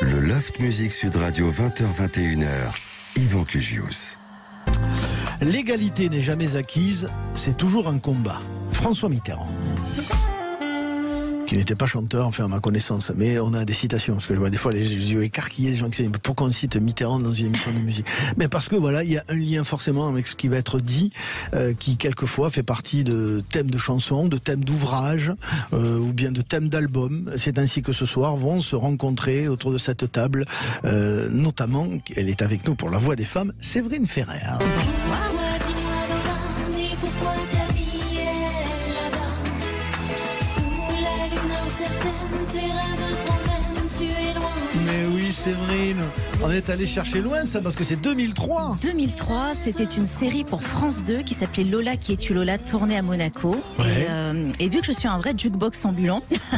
Le Loft Musique Sud Radio 20h-21h. Yvan Cugius. L'égalité n'est jamais acquise, c'est toujours un combat. François Mitterrand, qui n'était pas chanteur, enfin à ma connaissance, mais on a des citations, parce que je vois des fois les yeux écarquillés, des gens qui disent pourquoi on cite Mitterrand dans une émission de musique. Mais parce que voilà, il y a un lien forcément avec ce qui va être dit, qui quelquefois fait partie de thèmes de chansons, de thèmes d'ouvrages, ou bien de thèmes d'albums. C'est ainsi que ce soir vont se rencontrer autour de cette table, notamment, elle est avec nous pour la voix des femmes, Séverine Ferrer. Bonsoir. Mais oui, Séverine, on est allé chercher loin ça, parce que c'est 2003. 2003, c'était une série pour France 2 qui s'appelait Lola qui es-tu Lola, tournée à Monaco. Ouais. Et vu que je suis un vrai jukebox ambulant,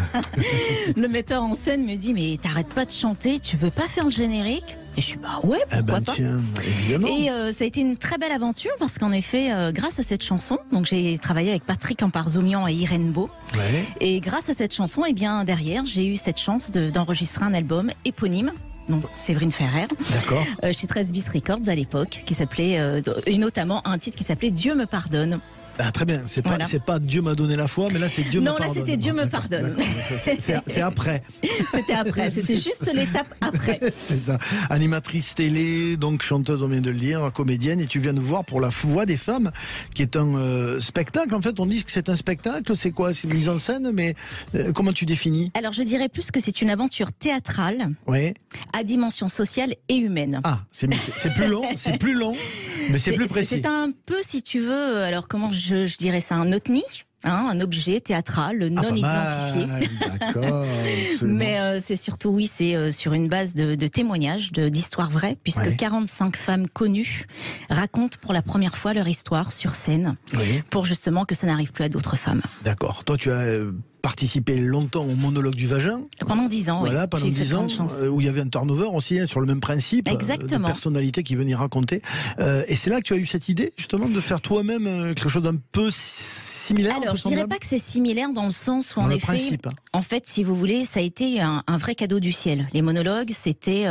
le metteur en scène me dit mais t'arrêtes pas de chanter, tu veux pas faire le générique? Et je suis bah ouais, pourquoi pas. Tiens, évidemment. Et ça a été une très belle aventure parce qu'en effet, grâce à cette chanson, donc j'ai travaillé avec Patrick Amparzomian et Irène Beau. Ouais. Et grâce à cette chanson, et bien derrière, j'ai eu cette chance d'enregistrer un album éponyme. Donc Séverine Ferrer, D'accord. chez 13 Bis Records à l'époque, qui s'appelait et notamment un titre qui s'appelait Dieu me pardonne. Ah, très bien, c'est pas, Voilà. c'est pas Dieu m'a donné la foi, mais là c'est Dieu me Non, pardonne. là c'était Dieu me D'accord, pardonne. d'accord. C'est après. C'était après, c'était juste l'étape après. C'est ça. Animatrice télé, donc chanteuse, on vient de le dire, comédienne, et tu viens nous voir pour La Voix des femmes, qui est un spectacle. En fait, on dit que c'est un spectacle, c'est quoi? C'est une mise en scène, mais comment tu définis? Alors je dirais plus que c'est une aventure théâtrale Oui. à dimension sociale et humaine. Ah, c'est plus long, c'est plus long, mais c'est plus précis. C'est un peu, si tu veux, alors comment je dirais ça, un OTNI, hein, un objet théâtral non Pas identifié. mal, d'accord. Absolument. Mais c'est surtout, oui, c'est sur une base de témoignages, d'histoires vraies, puisque Ouais. 45 femmes connues racontent pour la première fois leur histoire sur scène, Oui. pour justement que ça n'arrive plus à d'autres femmes. D'accord. Toi, tu as participé longtemps au monologue du vagin. Pendant 10 ans, Voilà, oui, pendant j'ai eu cette 10 ans, grande chance. où il y avait un turnover aussi, hein, sur le même principe. Exactement. De personnalité qui venait raconter. Et c'est là que tu as eu cette idée, justement, de faire toi-même quelque chose d'un peu similaire. un Alors, peu je dirais semblable pas que c'est similaire dans le sens où, Dans en le effet, principe, hein. en fait, si vous voulez, ça a été un vrai cadeau du ciel. Les monologues, c'était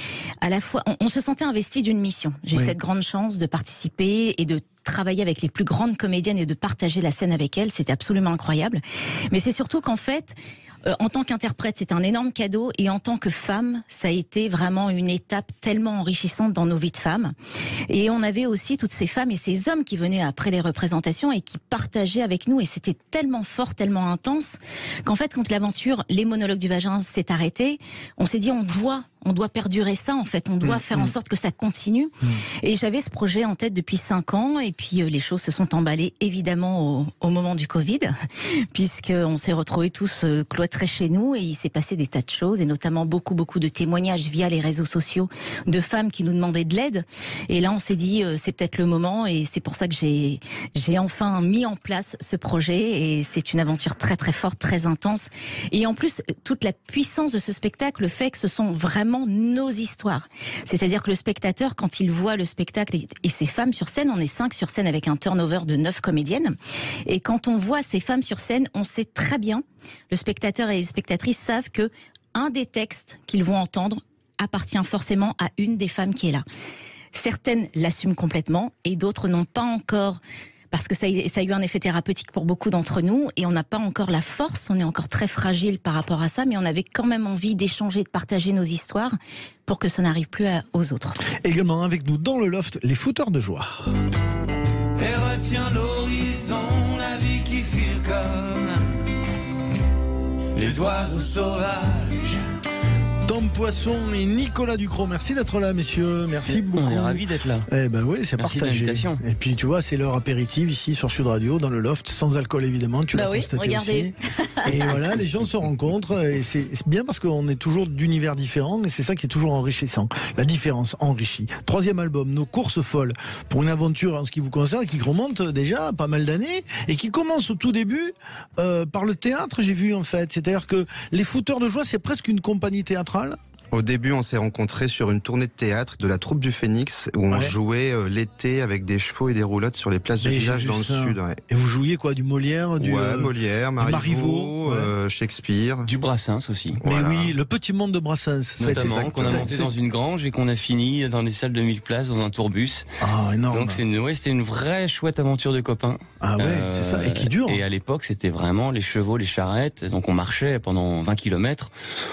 à la fois, on se sentait investi d'une mission. J'ai eu Oui. cette grande chance de participer et de travailler avec les plus grandes comédiennes et de partager la scène avec elles. C'était absolument incroyable. Mais c'est surtout qu'en fait, en tant qu'interprète, c'était un énorme cadeau, et en tant que femme, ça a été vraiment une étape tellement enrichissante dans nos vies de femmes. Et on avait aussi toutes ces femmes et ces hommes qui venaient après les représentations et qui partageaient avec nous, et c'était tellement fort, tellement intense, qu'en fait, quand l'aventure Les monologues du vagin s'est arrêtée, on s'est dit on doit perdurer ça, en fait, on doit faire en sorte que ça continue. Et j'avais ce projet en tête depuis 5 ans, et puis les choses se sont emballées évidemment au moment du Covid, puisqu'on s'est retrouvés tous cloîtrés chez nous, et il s'est passé des tas de choses, et notamment beaucoup de témoignages via les réseaux sociaux de femmes qui nous demandaient de l'aide. Et là, on s'est dit c'est peut-être le moment, et c'est pour ça que j'ai enfin mis en place ce projet, et c'est une aventure très très forte, très intense. Et en plus, toute la puissance de ce spectacle fait que ce sont vraiment nos histoires. C'est-à-dire que le spectateur, quand il voit le spectacle et ces femmes sur scène, on est 5 sur scène avec un turnover de 9 comédiennes, et quand on voit ces femmes sur scène, on sait très bien, le spectateur et les spectatrices savent que un des textes qu'ils vont entendre appartient forcément à une des femmes qui est là. Certaines l'assument complètement et d'autres n'ont pas encore, parce que ça a eu un effet thérapeutique pour beaucoup d'entre nous, et on n'a pas encore la force, on est encore très fragile par rapport à ça, mais on avait quand même envie d'échanger, de partager nos histoires pour que ça n'arrive plus aux autres. Également avec nous dans le loft, les fouteurs de joie. Et retiens l'horizon, la vie qui file comme les oiseaux sauvages. Tom Poisson et Nicolas Ducrot, merci d'être là, messieurs. Merci beaucoup. On est ravis d'être là. Eh ben oui, c'est Merci de partagé. l'invitation. Et puis tu vois, c'est l'heure apéritive ici sur Sud Radio, dans le loft, sans alcool évidemment. Tu l'as Oui, constaté regardez. aussi. Et voilà, les gens se rencontrent, et c'est bien parce qu'on est toujours d'univers différents, et c'est ça qui est toujours enrichissant. La différence enrichit. 3e album, Nos courses folles, pour une aventure en ce qui vous concerne, qui remonte déjà pas mal d'années, et qui commence au tout début par le théâtre, j'ai vu en fait. C'est-à-dire que les fouteurs de joie, c'est presque une compagnie théâtrale. Au début, on s'est rencontrés sur une tournée de théâtre de la troupe du Phénix, où on jouait l'été avec des chevaux et des roulottes sur les places de village dans le sud. Ouais. Et vous jouiez quoi, du Molière, Molière, Marivaux, Shakespeare. Du Brassens aussi. Mais oui, le petit monde de Brassens. Notamment, qu'on a monté dans une grange et qu'on a fini dans des salles de 1000 places, dans un tourbus. Ah, énorme. Donc c'était une vraie chouette aventure de copains. Ah ouais, c'est ça, et qui dure. Et à l'époque, c'était vraiment les chevaux, les charrettes. Donc on marchait pendant 20 km.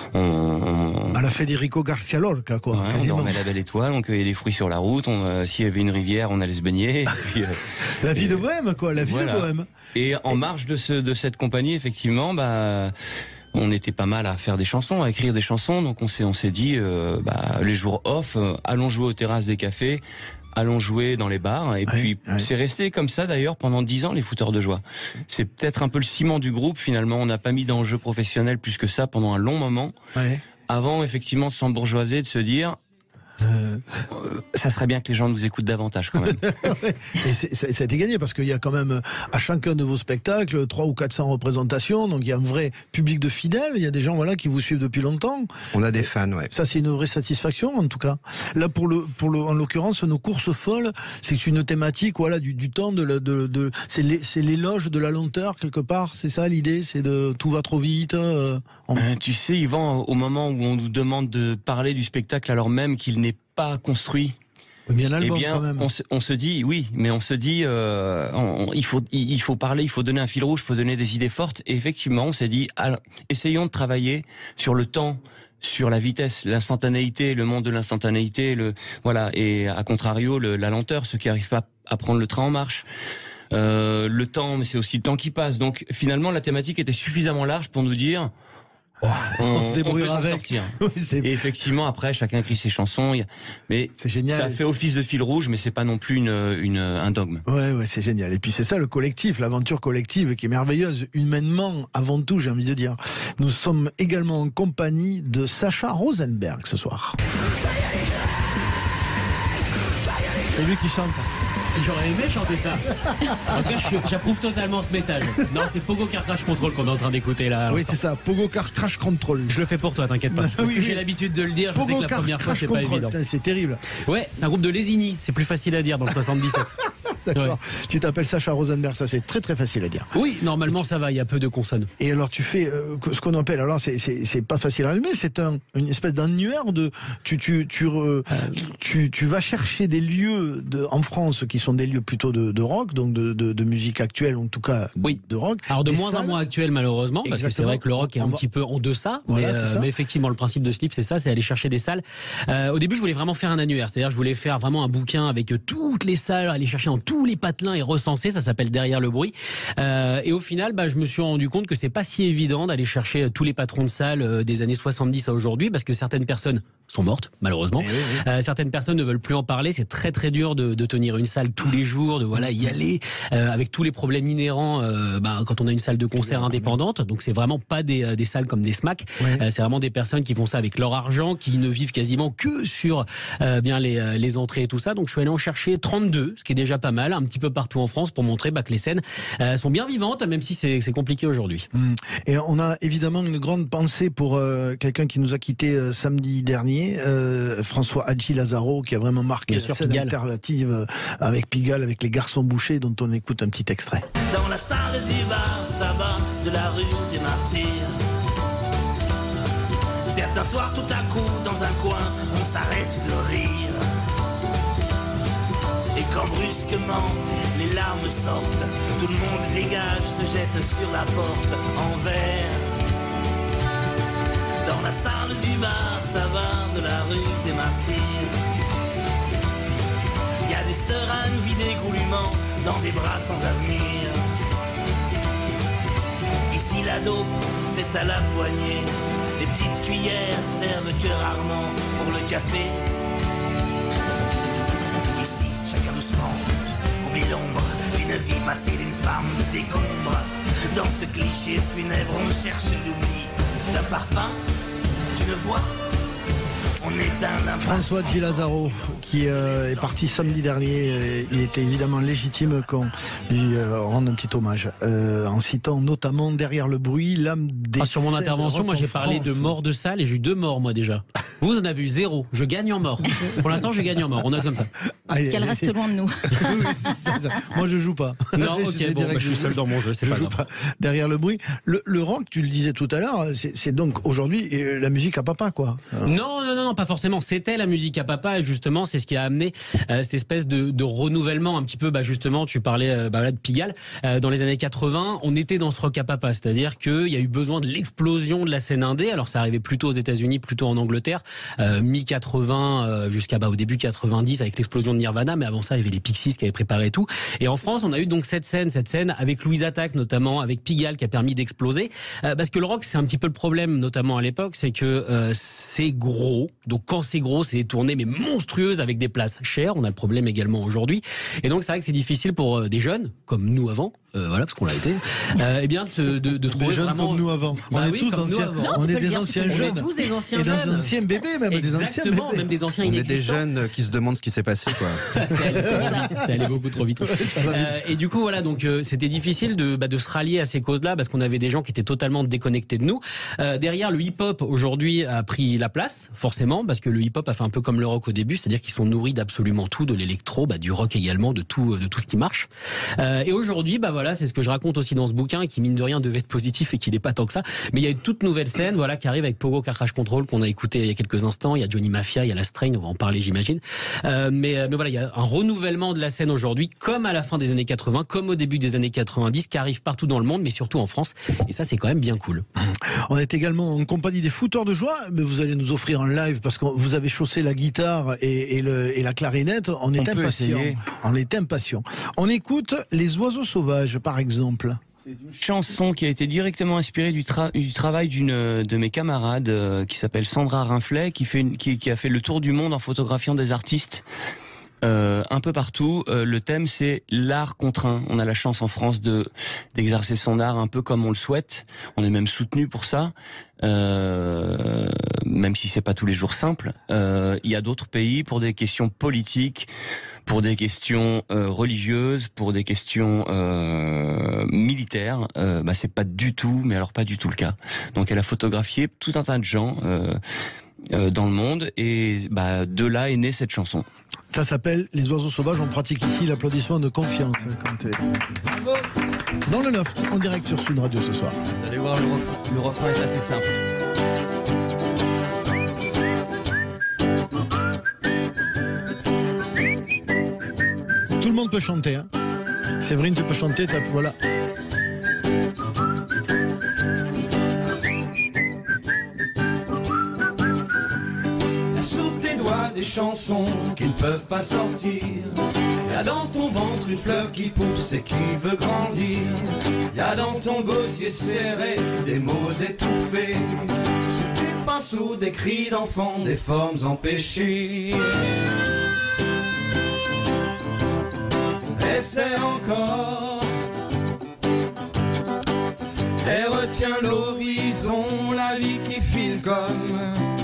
À la Federico Garcia Lorca, quoi. Ouais, on dormait la belle étoile, on cueillait des fruits sur la route. S'il y avait une rivière, on allait se baigner. Et puis, la vie de bohème, quoi, la vie de bohème. Et en marge de cette compagnie, effectivement, on était pas mal à faire des chansons, à écrire des chansons. Donc on s'est dit, les jours off, allons jouer aux terrasses des cafés, allons jouer dans les bars. Et puis c'est resté comme ça d'ailleurs pendant 10 ans, les Fouteurs de Joie. C'est peut-être un peu le ciment du groupe finalement. On n'a pas mis d'enjeu professionnel plus que ça pendant un long moment. Ouais. Avant effectivement de s'embourgeoiser, de se dire... ça serait bien que les gens nous écoutent davantage quand même. Et ça a été gagné parce qu'il y a quand même à chacun de vos spectacles 300 ou 400 représentations, donc il y a un vrai public de fidèles, il y a des gens qui vous suivent depuis longtemps. On a des fans, ouais. Ça c'est une vraie satisfaction en tout cas. Là en l'occurrence nos courses folles, c'est une thématique du temps c'est l'éloge de la lenteur quelque part, c'est ça l'idée, c'est de tout va trop vite. Tu sais Yvan, au moment où on nous demande de parler du spectacle alors même qu'il n'est pas construit, quand même. On se dit oui, mais on se dit il faut parler, il faut donner un fil rouge, il faut donner des idées fortes. Et effectivement, on s'est dit essayons de travailler sur le temps, sur la vitesse, l'instantanéité, le monde de l'instantanéité, et à contrario la lenteur, ceux qui n'arrivent pas à prendre le train en marche. Le temps, mais c'est aussi le temps qui passe. Donc finalement, la thématique était suffisamment large pour nous dire. On se débrouillera avec. Et effectivement, après, chacun écrit ses chansons. Mais c'est génial. Ça fait office de fil rouge, mais c'est pas non plus un dogme. Ouais, c'est génial. Et puis c'est ça le collectif, l'aventure collective qui est merveilleuse, humainement avant tout, j'ai envie de dire. Nous sommes également en compagnie de Sacha Rosenberg ce soir. C'est lui qui chante. J'aurais aimé chanter ça. En tout cas, j'approuve totalement ce message. Non, c'est Pogo Car Crash Control qu'on est en train d'écouter là. Oui, c'est ça, Pogo Car Crash Control. Je le fais pour toi, t'inquiète pas. Parce que j'ai l'habitude de le dire, je sais que la première fois, c'est pas évident. C'est terrible. Ouais, c'est un groupe de Lésigny, c'est plus facile à dire dans le 77. D'accord. Ouais. Tu t'appelles Sacha Rosenberg, ça c'est très très facile à dire. Oui, normalement ça va, il y a peu de consonnes. Et alors tu fais ce qu'on appelle, alors c'est pas facile à allumer, c'est une espèce d'annuaire de tu vas chercher des lieux en France qui sont des lieux plutôt de rock, donc de musique actuelle, en tout cas de rock. Alors de moins en moins actuel malheureusement, parce que c'est vrai que le rock est un petit peu en deçà, mais effectivement le principe de ce livre c'est ça, c'est aller chercher des salles. Au début je voulais vraiment faire un annuaire, c'est-à-dire je voulais faire vraiment un bouquin avec toutes les salles, aller chercher dans tous les patelins et recenser, ça s'appelle Derrière le bruit. Et au final, je me suis rendu compte que c'est pas si évident d'aller chercher tous les patrons de salles des années 70 à aujourd'hui, parce que certaines personnes sont mortes, malheureusement. Certaines personnes ne veulent plus en parler. C'est très très dur de tenir une salle tous les jours, de y aller, avec tous les problèmes inhérents quand on a une salle de concert indépendante. Donc c'est vraiment pas des salles comme des SMAC. C'est vraiment des personnes qui font ça avec leur argent, qui ne vivent quasiment que sur les entrées et tout ça. Donc je suis allé en chercher 32, ce qui est déjà pas mal, un petit peu partout en France pour montrer que les scènes sont bien vivantes, même si c'est compliqué aujourd'hui. Et on a évidemment une grande pensée pour quelqu'un qui nous a quitté samedi dernier, François Hadji Lazaro, qui a vraiment marqué la scène alternative avec Pigalle, avec les Garçons Bouchés, dont on écoute un petit extrait. Dans la salle du bar tabac de la rue des Martyrs, certains soirs tout à coup dans un coin on s'arrête de rire. Et quand brusquement les larmes sortent, tout le monde dégage, se jette sur la porte en verre. Dans la salle du bar tabac de la rue des Martyrs, il y a des seringues vidées goulûment dans des bras sans avenir. Ici la dope, c'est à la poignée, les petites cuillères servent que rarement pour le café. Chacun doucement, oublie l'ombre d'une vie passée d'une femme de décombre. Dans ce cliché funèbre, on cherche l'oubli d'un parfum, tu le vois, on éteint un François Hadji Lazaro, qui est parti samedi dernier. Il était évidemment légitime qu'on lui rende un petit hommage, en citant notamment Derrière le bruit, l'âme des sur mon intervention, moi j'ai parlé de mort de salle et j'ai eu 2 morts moi déjà. Vous en avez eu 0. Je gagne en mort. Pour l'instant, je gagne en mort. On note comme ça. Qu'elle reste loin de nous. Oui, c'est ça. Moi, je joue pas. Non, ok, bon, je suis seul dans mon jeu, c'est pas grave. Pas derrière le bruit. Le rock, tu le disais tout à l'heure, c'est donc aujourd'hui la musique à papa, quoi. Non, pas forcément. C'était la musique à papa, et justement, c'est ce qui a amené cette espèce de renouvellement un petit peu. Justement, tu parlais de Pigalle. Dans les années 80, on était dans ce rock à papa, c'est-à-dire qu'il y a eu besoin de l'explosion de la scène indé. Alors, ça arrivait plutôt aux États-Unis, plutôt en Angleterre. Mi-80 jusqu'à au début 90 avec l'explosion de Nirvana, mais avant ça il y avait les Pixies qui avaient préparé tout, et en France on a eu donc cette scène avec Louise Attaque notamment, avec Pigalle qui a permis d'exploser, parce que le rock c'est un petit peu le problème notamment à l'époque, c'est que c'est gros, donc quand c'est gros c'est des tournées mais monstrueuses avec des places chères, on a le problème également aujourd'hui, et donc c'est vrai que c'est difficile pour des jeunes comme nous avant, parce qu'on l'a été, de trouver des jeunes vraiment... comme nous avant. On est tous des anciens jeunes. Tous des anciens et jeunes. des anciens bébés même. Exactement, même des anciens inexistants. On est des jeunes qui se demandent ce qui s'est passé, quoi. C'est allé beaucoup trop vite. Et du coup, voilà, donc c'était difficile de se rallier à ces causes-là parce qu'on avait des gens qui étaient totalement déconnectés de nous. Derrière, le hip-hop aujourd'hui a pris la place, forcément, parce que le hip-hop a fait un peu comme le rock au début, c'est-à-dire qu'ils sont nourris d'absolument tout, de l'électro, du rock également, de tout ce qui marche. Et aujourd'hui, c'est ce que je raconte aussi dans ce bouquin, qui mine de rien devait être positif et qui n'est pas tant que ça. Mais il y a une toute nouvelle scène, qui arrive avec Pogo Car Crash Control qu'on a écouté il y a quelques instants. Il y a Johnny Mafia, il y a La Strain, on va en parler, j'imagine. Mais voilà, il y a un renouvellement de la scène aujourd'hui, comme à la fin des années 80, comme au début des années 90, qui arrive partout dans le monde, mais surtout en France. Et ça, c'est quand même bien cool. On est également en compagnie des Fouteurs de Joie, mais vous allez nous offrir un live parce que vous avez chaussé la guitare et la clarinette. On est impatients. On est impatients. On écoute Les Oiseaux Sauvages, par exemple. C'est une chanson qui a été directement inspirée du travail d'une de mes camarades qui s'appelle Sandra Rinflet, qui a fait le tour du monde en photographiant des artistes un peu partout. Le thème, c'est l'art contraint. On a la chance en France d'exercer son art un peu comme on le souhaite. On est même soutenu pour ça. Même si c'est pas tous les jours simple. Il y a d'autres pays pour des questions politiques, pour des questions religieuses, pour des questions militaires. C'est pas du tout, mais alors pas du tout le cas. Donc elle a photographié tout un tas de gens dans le monde, et de là est née cette chanson. Ça s'appelle Les Oiseaux Sauvages. On pratique ici l'applaudissement de confiance. Bravo. Dans le Loft, en direct sur Sud Radio ce soir. Vous allez voir, le refrain est assez simple. Tout le monde peut chanter. Hein. Séverine, tu peux chanter. Voilà. Des chansons qui ne peuvent pas sortir. Y a dans ton ventre une fleur qui pousse et qui veut grandir. Y a dans ton gosier serré des mots étouffés. Sous tes pinceaux des cris d'enfants, des formes empêchées. Essaie encore et retiens l'horizon, la vie qui file comme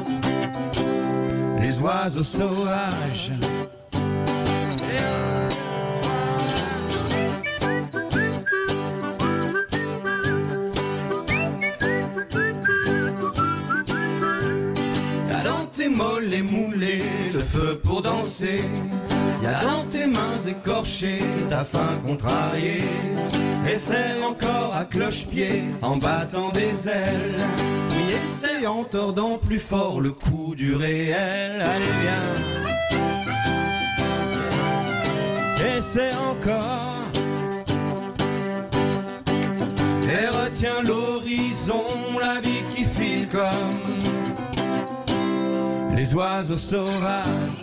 les oiseaux sauvages. Y'a dans tes mollets moulés le feu pour danser. Y'a dans tes mains écorchées ta faim contrariée. Essaie encore à cloche-pied en battant des ailes. Oui, essaie en tordant plus fort le coup du réel. Allez viens. Essaie encore. Et retiens l'horizon, la vie qui file comme les oiseaux sauvages.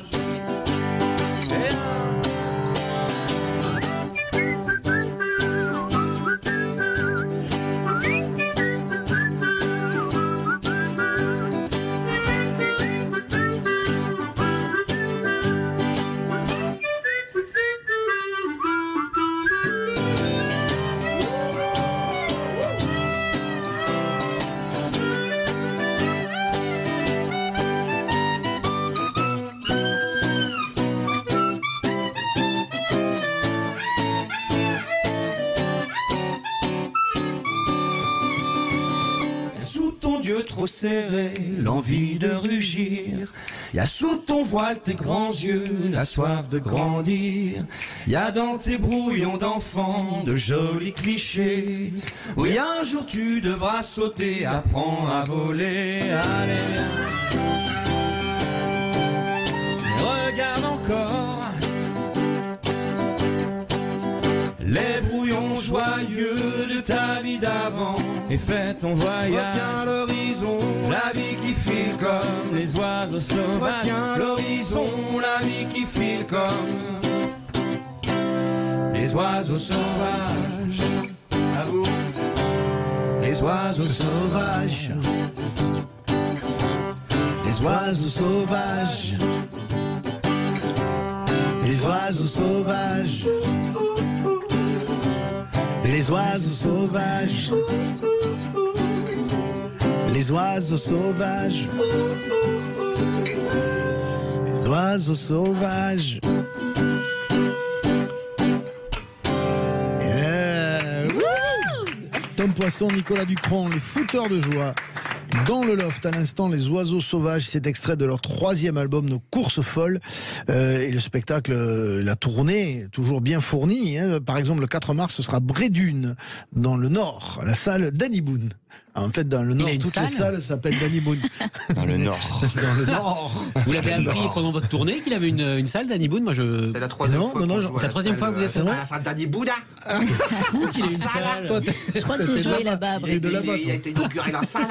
trop serré, l'envie de rugir. Y a sous ton voile tes grands yeux, la soif de grandir. Y a dans tes brouillons d'enfants de jolis clichés. Oui, un jour tu devras sauter, apprendre à voler. Allez, viens. Regarde encore les brouillons joyeux de ta vie d'avant et fais ton voyage. Retiens l'horizon, la vie qui file comme les oiseaux sauvages. Retiens l'horizon, la vie qui file comme les oiseaux sauvages. À vous, les oiseaux sauvages. Les oiseaux sauvages. Les oiseaux sauvages. Les oiseaux sauvages. Les oiseaux sauvages. Les oiseaux sauvages. Yeah. Tom Poisson, Nicolas Ducron, les fouteurs de joie. Dans le loft, à l'instant, les oiseaux sauvages, c'est extrait de leur 3e album, Nos courses folles. Et le spectacle, la tournée, toujours bien fournie. Hein. Par exemple, le 4 mars, ce sera Brédune, dans le Nord, à la salle Danny Boone. En fait, dans le Nord, toutes les salles s'appellent Danny Boone. Dans le Nord. Dans le Nord. Vous l'avez appris pendant votre tournée qu'il avait une salle Danny Boone? Moi, C'est la 3e fois. C'est la 3e fois que vous êtes à la salle Danny Boone. C'est fou qu'il ait une salle. Toi, Je crois que j'ai joué là-bas. Il a été inauguré la salle.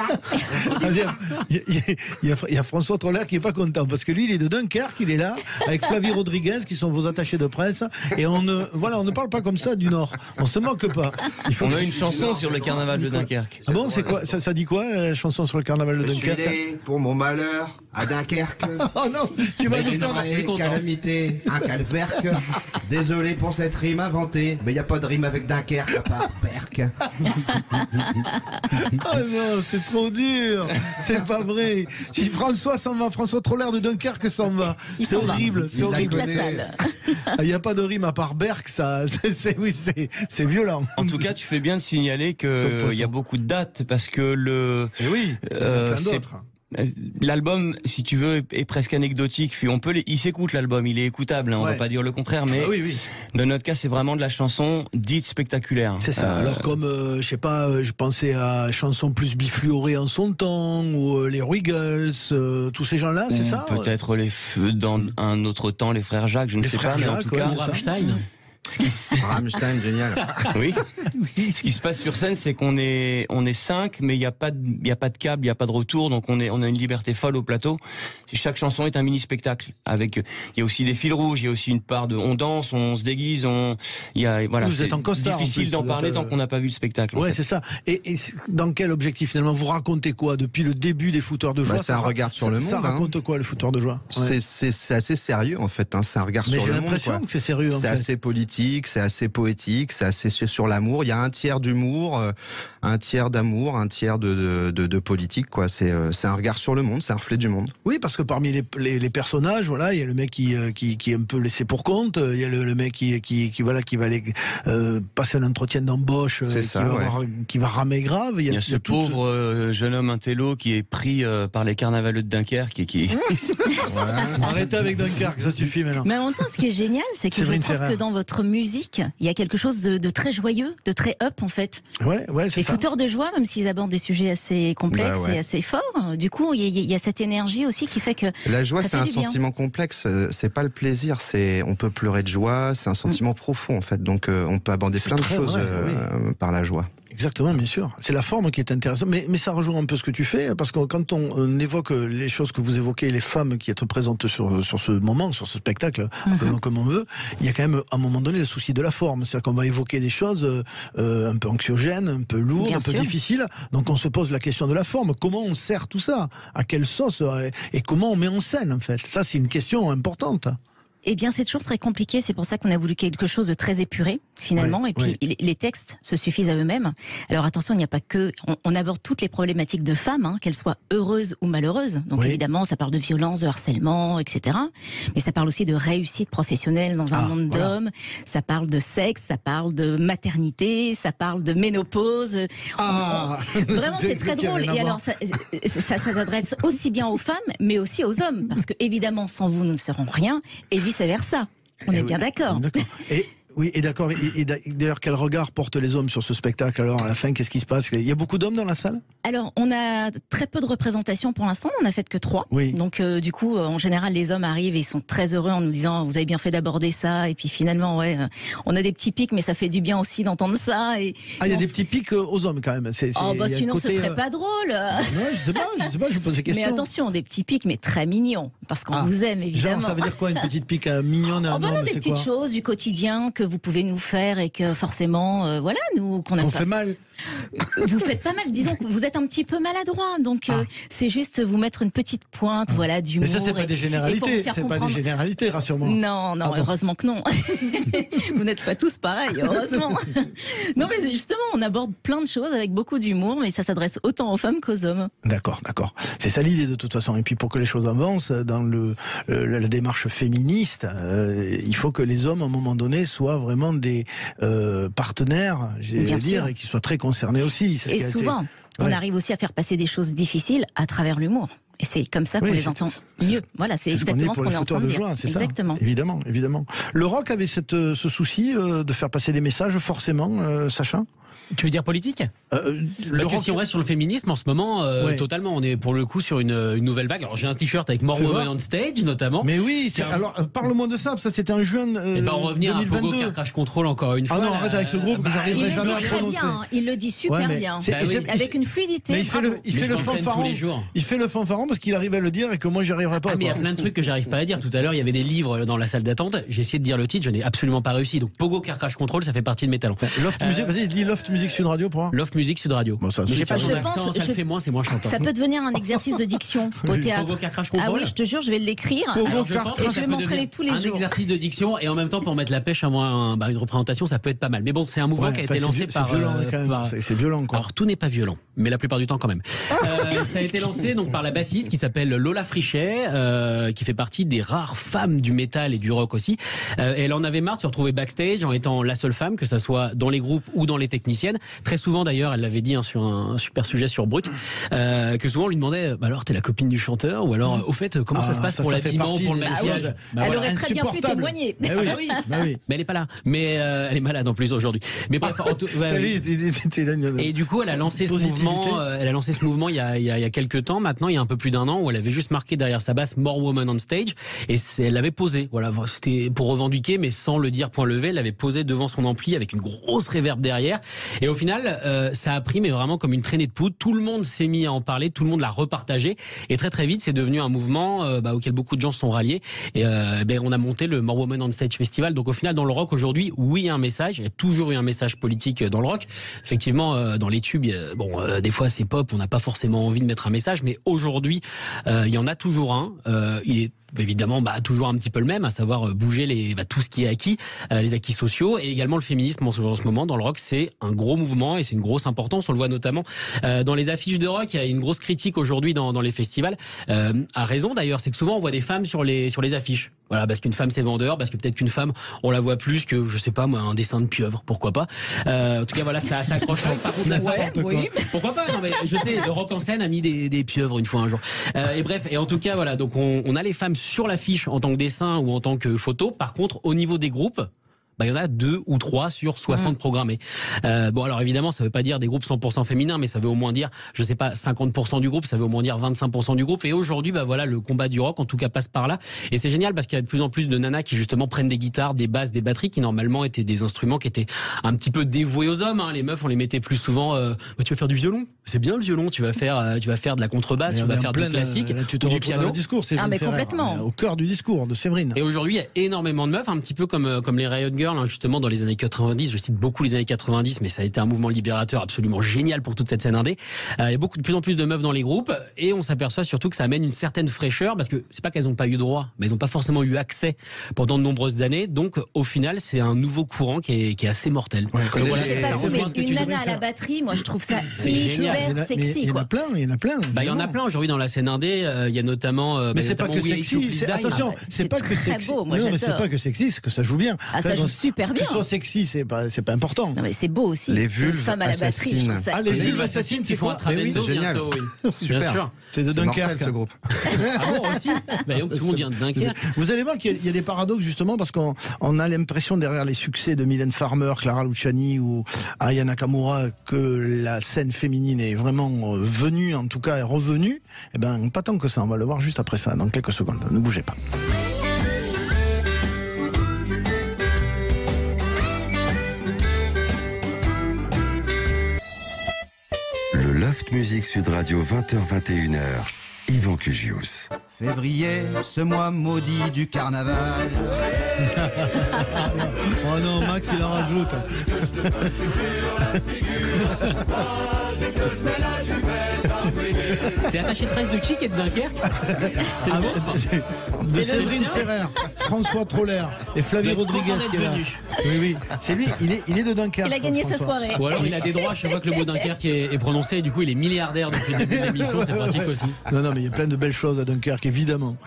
Il y a François Troller qui est pas content parce que lui, il est de Dunkerque, il est là avec Flavie Rodriguez qui sont vos attachés de presse et on ne parle pas comme ça du Nord. On se moque pas. On a une chanson sur le carnaval de Dunkerque. Ah bon, c'est quoi ça dit quoi la chanson sur le carnaval de Dunkerque? Je suis né pour mon malheur à Dunkerque. Oh non, tu vas nous une faire vraie calamité, un calvaire. Désolé pour cette rime inventée, mais il n'y a pas de rime avec Dunkerque à part Berck. Ah non, c'est trop dur. C'est pas vrai. Si François s'en va, François Troller de Dunkerque s'en va. C'est horrible, c'est horrible. Il n'y a pas de rime à part Berck, ça, c'est violent. En tout cas, tu fais bien de signaler qu'il y a beaucoup de dates parce que plein d'autres. L'album, si tu veux, est presque anecdotique. Il s'écoute l'album, il est écoutable, hein, on va pas dire le contraire, mais dans notre cas, c'est vraiment de la chanson dite spectaculaire. C'est ça. Alors comme, je sais pas, je pensais à chansons plus bifluorées en son temps, ou les Wiggles, tous ces gens-là, c'est ça? Peut-être dans un autre temps, les frères Jacques, je ne sais pas, mais en tout cas, Rammstein. Rammstein, génial. Oui. Ce qui se passe sur scène, c'est qu'on est 5, mais il n'y a pas de câble, il n'y a pas de retour, donc on a une liberté folle au plateau. Chaque chanson est un mini spectacle. Il y a aussi des fils rouges, il y a aussi une part de, on danse, on se déguise, Vous êtes en costard. C'est difficile d'en parler tant qu'on n'a pas vu le spectacle. Ouais, c'est ça. Et dans quel objectif finalement? Vous racontez quoi depuis le début des fouteurs de joie? C'est un regard sur le monde. Ça raconte quoi, le fouteur de joie? C'est assez sérieux en fait. Hein. C'est un regard sur le monde. J'ai l'impression que c'est sérieux. C'est assez politique. C'est assez poétique, c'est assez sur l'amour. Il y a un tiers d'humour, un tiers d'amour, un tiers de politique, quoi. C'est un regard sur le monde, c'est un reflet du monde. Oui, parce que parmi les personnages, voilà, il y a le mec qui est un peu laissé pour compte, il y a le mec qui va aller passer un entretien d'embauche, qui va ramer grave. Il y a ce pauvre jeune homme intello qui est pris par les carnavals de Dunkerque et qui. Arrêtez avec Dunkerque, ça suffit maintenant. Mais en même temps, ce qui est génial, c'est que je trouve que dans votre musique, il y a quelque chose de très joyeux, de très up en fait. Ouais, c'est les ça. fouteurs de joie, même s'ils abordent des sujets assez complexes et assez forts, du coup, il y a cette énergie aussi qui fait que la joie, c'est un sentiment complexe. C'est pas le plaisir. On peut pleurer de joie. C'est un sentiment profond en fait. Donc, on peut aborder plein de choses par la joie. Exactement, bien sûr. C'est la forme qui est intéressante. Mais ça rejoint un peu ce que tu fais, parce que quand on évoque les choses que vous évoquez, les femmes qui sont présentes sur ce moment, sur ce spectacle, comme on veut, il y a quand même, à un moment donné, le souci de la forme. C'est-à-dire qu'on va évoquer des choses un peu anxiogènes, un peu lourdes, un peu difficiles. Donc on se pose la question de la forme. Comment on sert tout ça? À quelle sauce? Et comment on met en scène, en fait? Ça, c'est une question importante. Eh bien, c'est toujours très compliqué. C'est pour ça qu'on a voulu quelque chose de très épuré, finalement. Oui, et puis, les textes se suffisent à eux-mêmes. Alors, attention, il n'y a pas que... On aborde toutes les problématiques de femmes, hein, qu'elles soient heureuses ou malheureuses. Donc, évidemment, ça parle de violence, de harcèlement, etc. Mais ça parle aussi de réussite professionnelle dans un monde d'hommes. Ça parle de sexe, ça parle de maternité, ça parle de ménopause. Vraiment, c'est très drôle. Et alors, ça s'adresse aussi bien aux femmes, mais aussi aux hommes. Parce que, évidemment, sans vous, nous ne serons rien. Et vice-versa. On est bien d'accord. Oui, et d'accord. Et d'ailleurs, quel regard portent les hommes sur ce spectacle? Alors, à la fin, qu'est-ce qui se passe? Il y a beaucoup d'hommes dans la salle? Alors, on a très peu de représentation pour l'instant. On n'a fait que 3. Oui. Donc, du coup, en général, les hommes arrivent et ils sont très heureux en nous disant, vous avez bien fait d'aborder ça. Et puis, finalement, on a des petits pics, mais ça fait du bien aussi d'entendre ça. Il y a des petits pics aux hommes quand même. Sinon, ce serait pas drôle. Non, je sais pas, je pose des questions. Mais attention, des petits pics, mais très mignons, parce qu'on vous aime évidemment. Genre, ça veut dire quoi, une petite pique mignonne? Des petites choses du quotidien que vous pouvez nous faire et que forcément, qu'on fait mal. Vous faites pas mal, disons que vous êtes un petit peu maladroit, donc c'est juste vous mettre une petite pointe, d'humour. Mais ça, c'est pas des généralités, pas des généralités, rassure-moi. Non, heureusement que non. Vous n'êtes pas tous pareils, heureusement. Non, mais justement, on aborde plein de choses avec beaucoup d'humour, mais ça s'adresse autant aux femmes qu'aux hommes. D'accord. C'est ça l'idée de toute façon. Et puis pour que les choses avancent dans la démarche féministe, il faut que les hommes, à un moment donné, soient vraiment des partenaires, et qu'ils soient très concernés aussi. Et souvent, on arrive aussi à faire passer des choses difficiles à travers l'humour. Et c'est comme ça qu'on les entend mieux. Voilà, c'est exactement ce qu'on est en train de dire. C'est exactement. Ça. Évidemment. Le rock avait ce souci de faire passer des messages, forcément, Sacha? Tu veux dire politique? Parce que si on reste sur le féminisme en ce moment, totalement, on est pour le coup sur une nouvelle vague. Alors j'ai un t-shirt avec More Women on Stage notamment. Mais oui, alors parle-moi de ça, parce que ça c'était un juin 2022. On revient à Pogo Car Crash Control encore une fois. Ah non, arrête avec ce groupe que j'arriverai jamais à prononcer. Il le dit super bien, avec une fluidité. Mais il fait le fanfaron. Il fait le fanfaron parce qu'il arrive à le dire et que moi j'y arriverai pas. Mais il y a plein de trucs que j'arrive pas à dire. Tout à l'heure, il y avait des livres dans la salle d'attente. J'ai essayé de dire le titre, je n'ai absolument pas réussi. Donc Pogo Car Crash Control, ça fait partie de mes talents. Loft Music, vas-y, dis Loft Music Sud Radio pour moi. Loft Music Sud Radio. Bon, mais j'ai pas mon accent, ça le fait moins, c'est moins chantant. Ça peut devenir un exercice de diction au théâtre. Pogo Car Crash Control. Ah oui, je te jure, je vais l'écrire. Je vais m'entraîner tous les jours. Un exercice de diction et en même temps pour mettre la pêche à une représentation, ça peut être pas mal. Mais bon, c'est un mouvement qui a été lancé par. C'est violent, quoi. Alors tout n'est pas violent, mais la plupart du temps quand même. Ça a été lancé donc par la bassiste qui s'appelle Lola Frichet, qui fait partie des rares femmes du métal et du rock aussi. Et elle en avait marre de se retrouver backstage en étant la seule femme, que ça soit dans les groupes ou dans les techniciennes. Très souvent d'ailleurs, elle l'avait dit sur un super sujet sur Brut, que souvent on lui demandait alors t'es la copine du chanteur, ou alors au fait comment ça se passe pour l'habillement, pour le maquillage. Elle aurait très bien pu témoigner. Mais elle est pas là, mais elle est malade en plus aujourd'hui. Mais bref, et du coup elle a lancé ce mouvement, il y a quelques temps maintenant, il y a un peu plus d'un an, où elle avait juste marqué derrière sa basse More Women on Stage, et elle l'avait posé, voilà, c'était pour revendiquer mais sans le dire point levé, elle l'avait posé devant son ampli avec une grosse réverb derrière, et au final ça a pris mais vraiment comme une traînée de poudre. Tout le monde s'est mis à en parler, tout le monde l'a repartagé, et très très vite c'est devenu un mouvement auquel beaucoup de gens sont ralliés, et on a monté le More Women on Stage Festival. Donc au final dans le rock aujourd'hui, oui, il y a un message, il y a toujours eu un message politique dans le rock. Effectivement dans les tubes, des fois c'est pop, on n'a pas forcément envie de mettre un message, mais aujourd'hui il y en a toujours un. Il est évidemment toujours un petit peu le même, à savoir bouger tout ce qui est acquis, les acquis sociaux, et également le féminisme en ce moment dans le rock, c'est un gros mouvement et c'est une grosse importance. On le voit notamment dans les affiches de rock. Il y a une grosse critique aujourd'hui dans les festivals, à raison d'ailleurs, c'est que souvent on voit des femmes sur les affiches. Voilà, parce qu'une femme c'est vendeur, parce que peut-être qu'une femme on la voit plus que, je sais pas moi, un dessin de pieuvre, pourquoi pas. En tout cas voilà, ça accroche. Par contre, oui. Pourquoi pas, non, mais je sais, le rock en scène a mis des pieuvres une fois un jour. Et bref, et en tout cas voilà, donc on a les femmes sur l'affiche en tant que dessin ou en tant que photo. Par contre, au niveau des groupes, il y en a 2 ou 3 sur 60 programmés. Alors évidemment, ça veut pas dire des groupes 100% féminins, mais ça veut au moins dire, je sais pas, 50% du groupe, ça veut au moins dire 25% du groupe. Et aujourd'hui, le combat du rock, en tout cas, passe par là. Et c'est génial parce qu'il y a de plus en plus de nanas qui justement prennent des guitares, des basses, des batteries, qui normalement étaient des instruments qui étaient un petit peu dévoués aux hommes. Les meufs, on les mettait plus souvent. Tu vas faire du violon, c'est bien le violon. Tu vas faire de la contrebasse, tu vas faire du classique, tu te ou du piano. Dans le discours, c'est mais complètement au cœur du discours de Séverine. Et aujourd'hui, il y a énormément de meufs, un petit peu comme les Riot Girls Girl, hein, justement dans les années 90. Je cite beaucoup les années 90, mais ça a été un mouvement libérateur absolument génial pour toute cette scène indé. Il y a de plus en plus de meufs dans les groupes, et on s'aperçoit surtout que ça amène une certaine fraîcheur, parce que c'est pas qu'elles n'ont pas eu droit, mais elles n'ont pas forcément eu accès pendant de nombreuses années. Donc au final, c'est un nouveau courant qui est assez mortel. Ouais, voilà, je sais pas vous, mais une nana à la batterie, moi je trouve ça hyper sexy. Il y en a plein. Il y en a plein aujourd'hui dans la scène indé. Il y a notamment. Mais c'est pas que sexy. Attention, c'est pas que sexy. Non, mais c'est pas que sexy, c'est que ça joue bien. Ah, ça joue super bien. Que ce soit sexy, c'est pas important. Non, mais c'est beau aussi. Les vulves femmes à la batterie, je trouve ça. Ah, les vulves assassines, qui font un travesseau bientôt. Super. C'est de Dunkerque, ce groupe. Ah bon aussi. Donc tout le monde vient de Dunkerque. Vous allez voir qu'il y a des paradoxes justement parce qu'on a l'impression derrière les succès de Mylène Farmer, Clara Luciani ou Aya Nakamura que la scène féminine est vraiment venue, en tout cas est revenue. Eh ben pas tant que ça. On va le voir juste après ça, dans quelques secondes. Ne bougez pas. Le Loft Music Sud Radio 20h-21h. Yvan Cugius. Février, ce mois maudit du carnaval. Oh non, Max, il en rajoute. C'est attaché de presse de Chic et de Dunkerque. C'est le vôtre. De Séverine Ferrer, François Troller et Flavie Rodriguez qui est là. Oui, c'est lui, il est de Dunkerque. Il a gagné sa soirée. Ou alors il a des droits, je vois que le mot Dunkerque est prononcé et du coup il est milliardaire depuis le début de l'émission, c'est pratique aussi. Non, mais il y a plein de belles choses à Dunkerque, évidemment.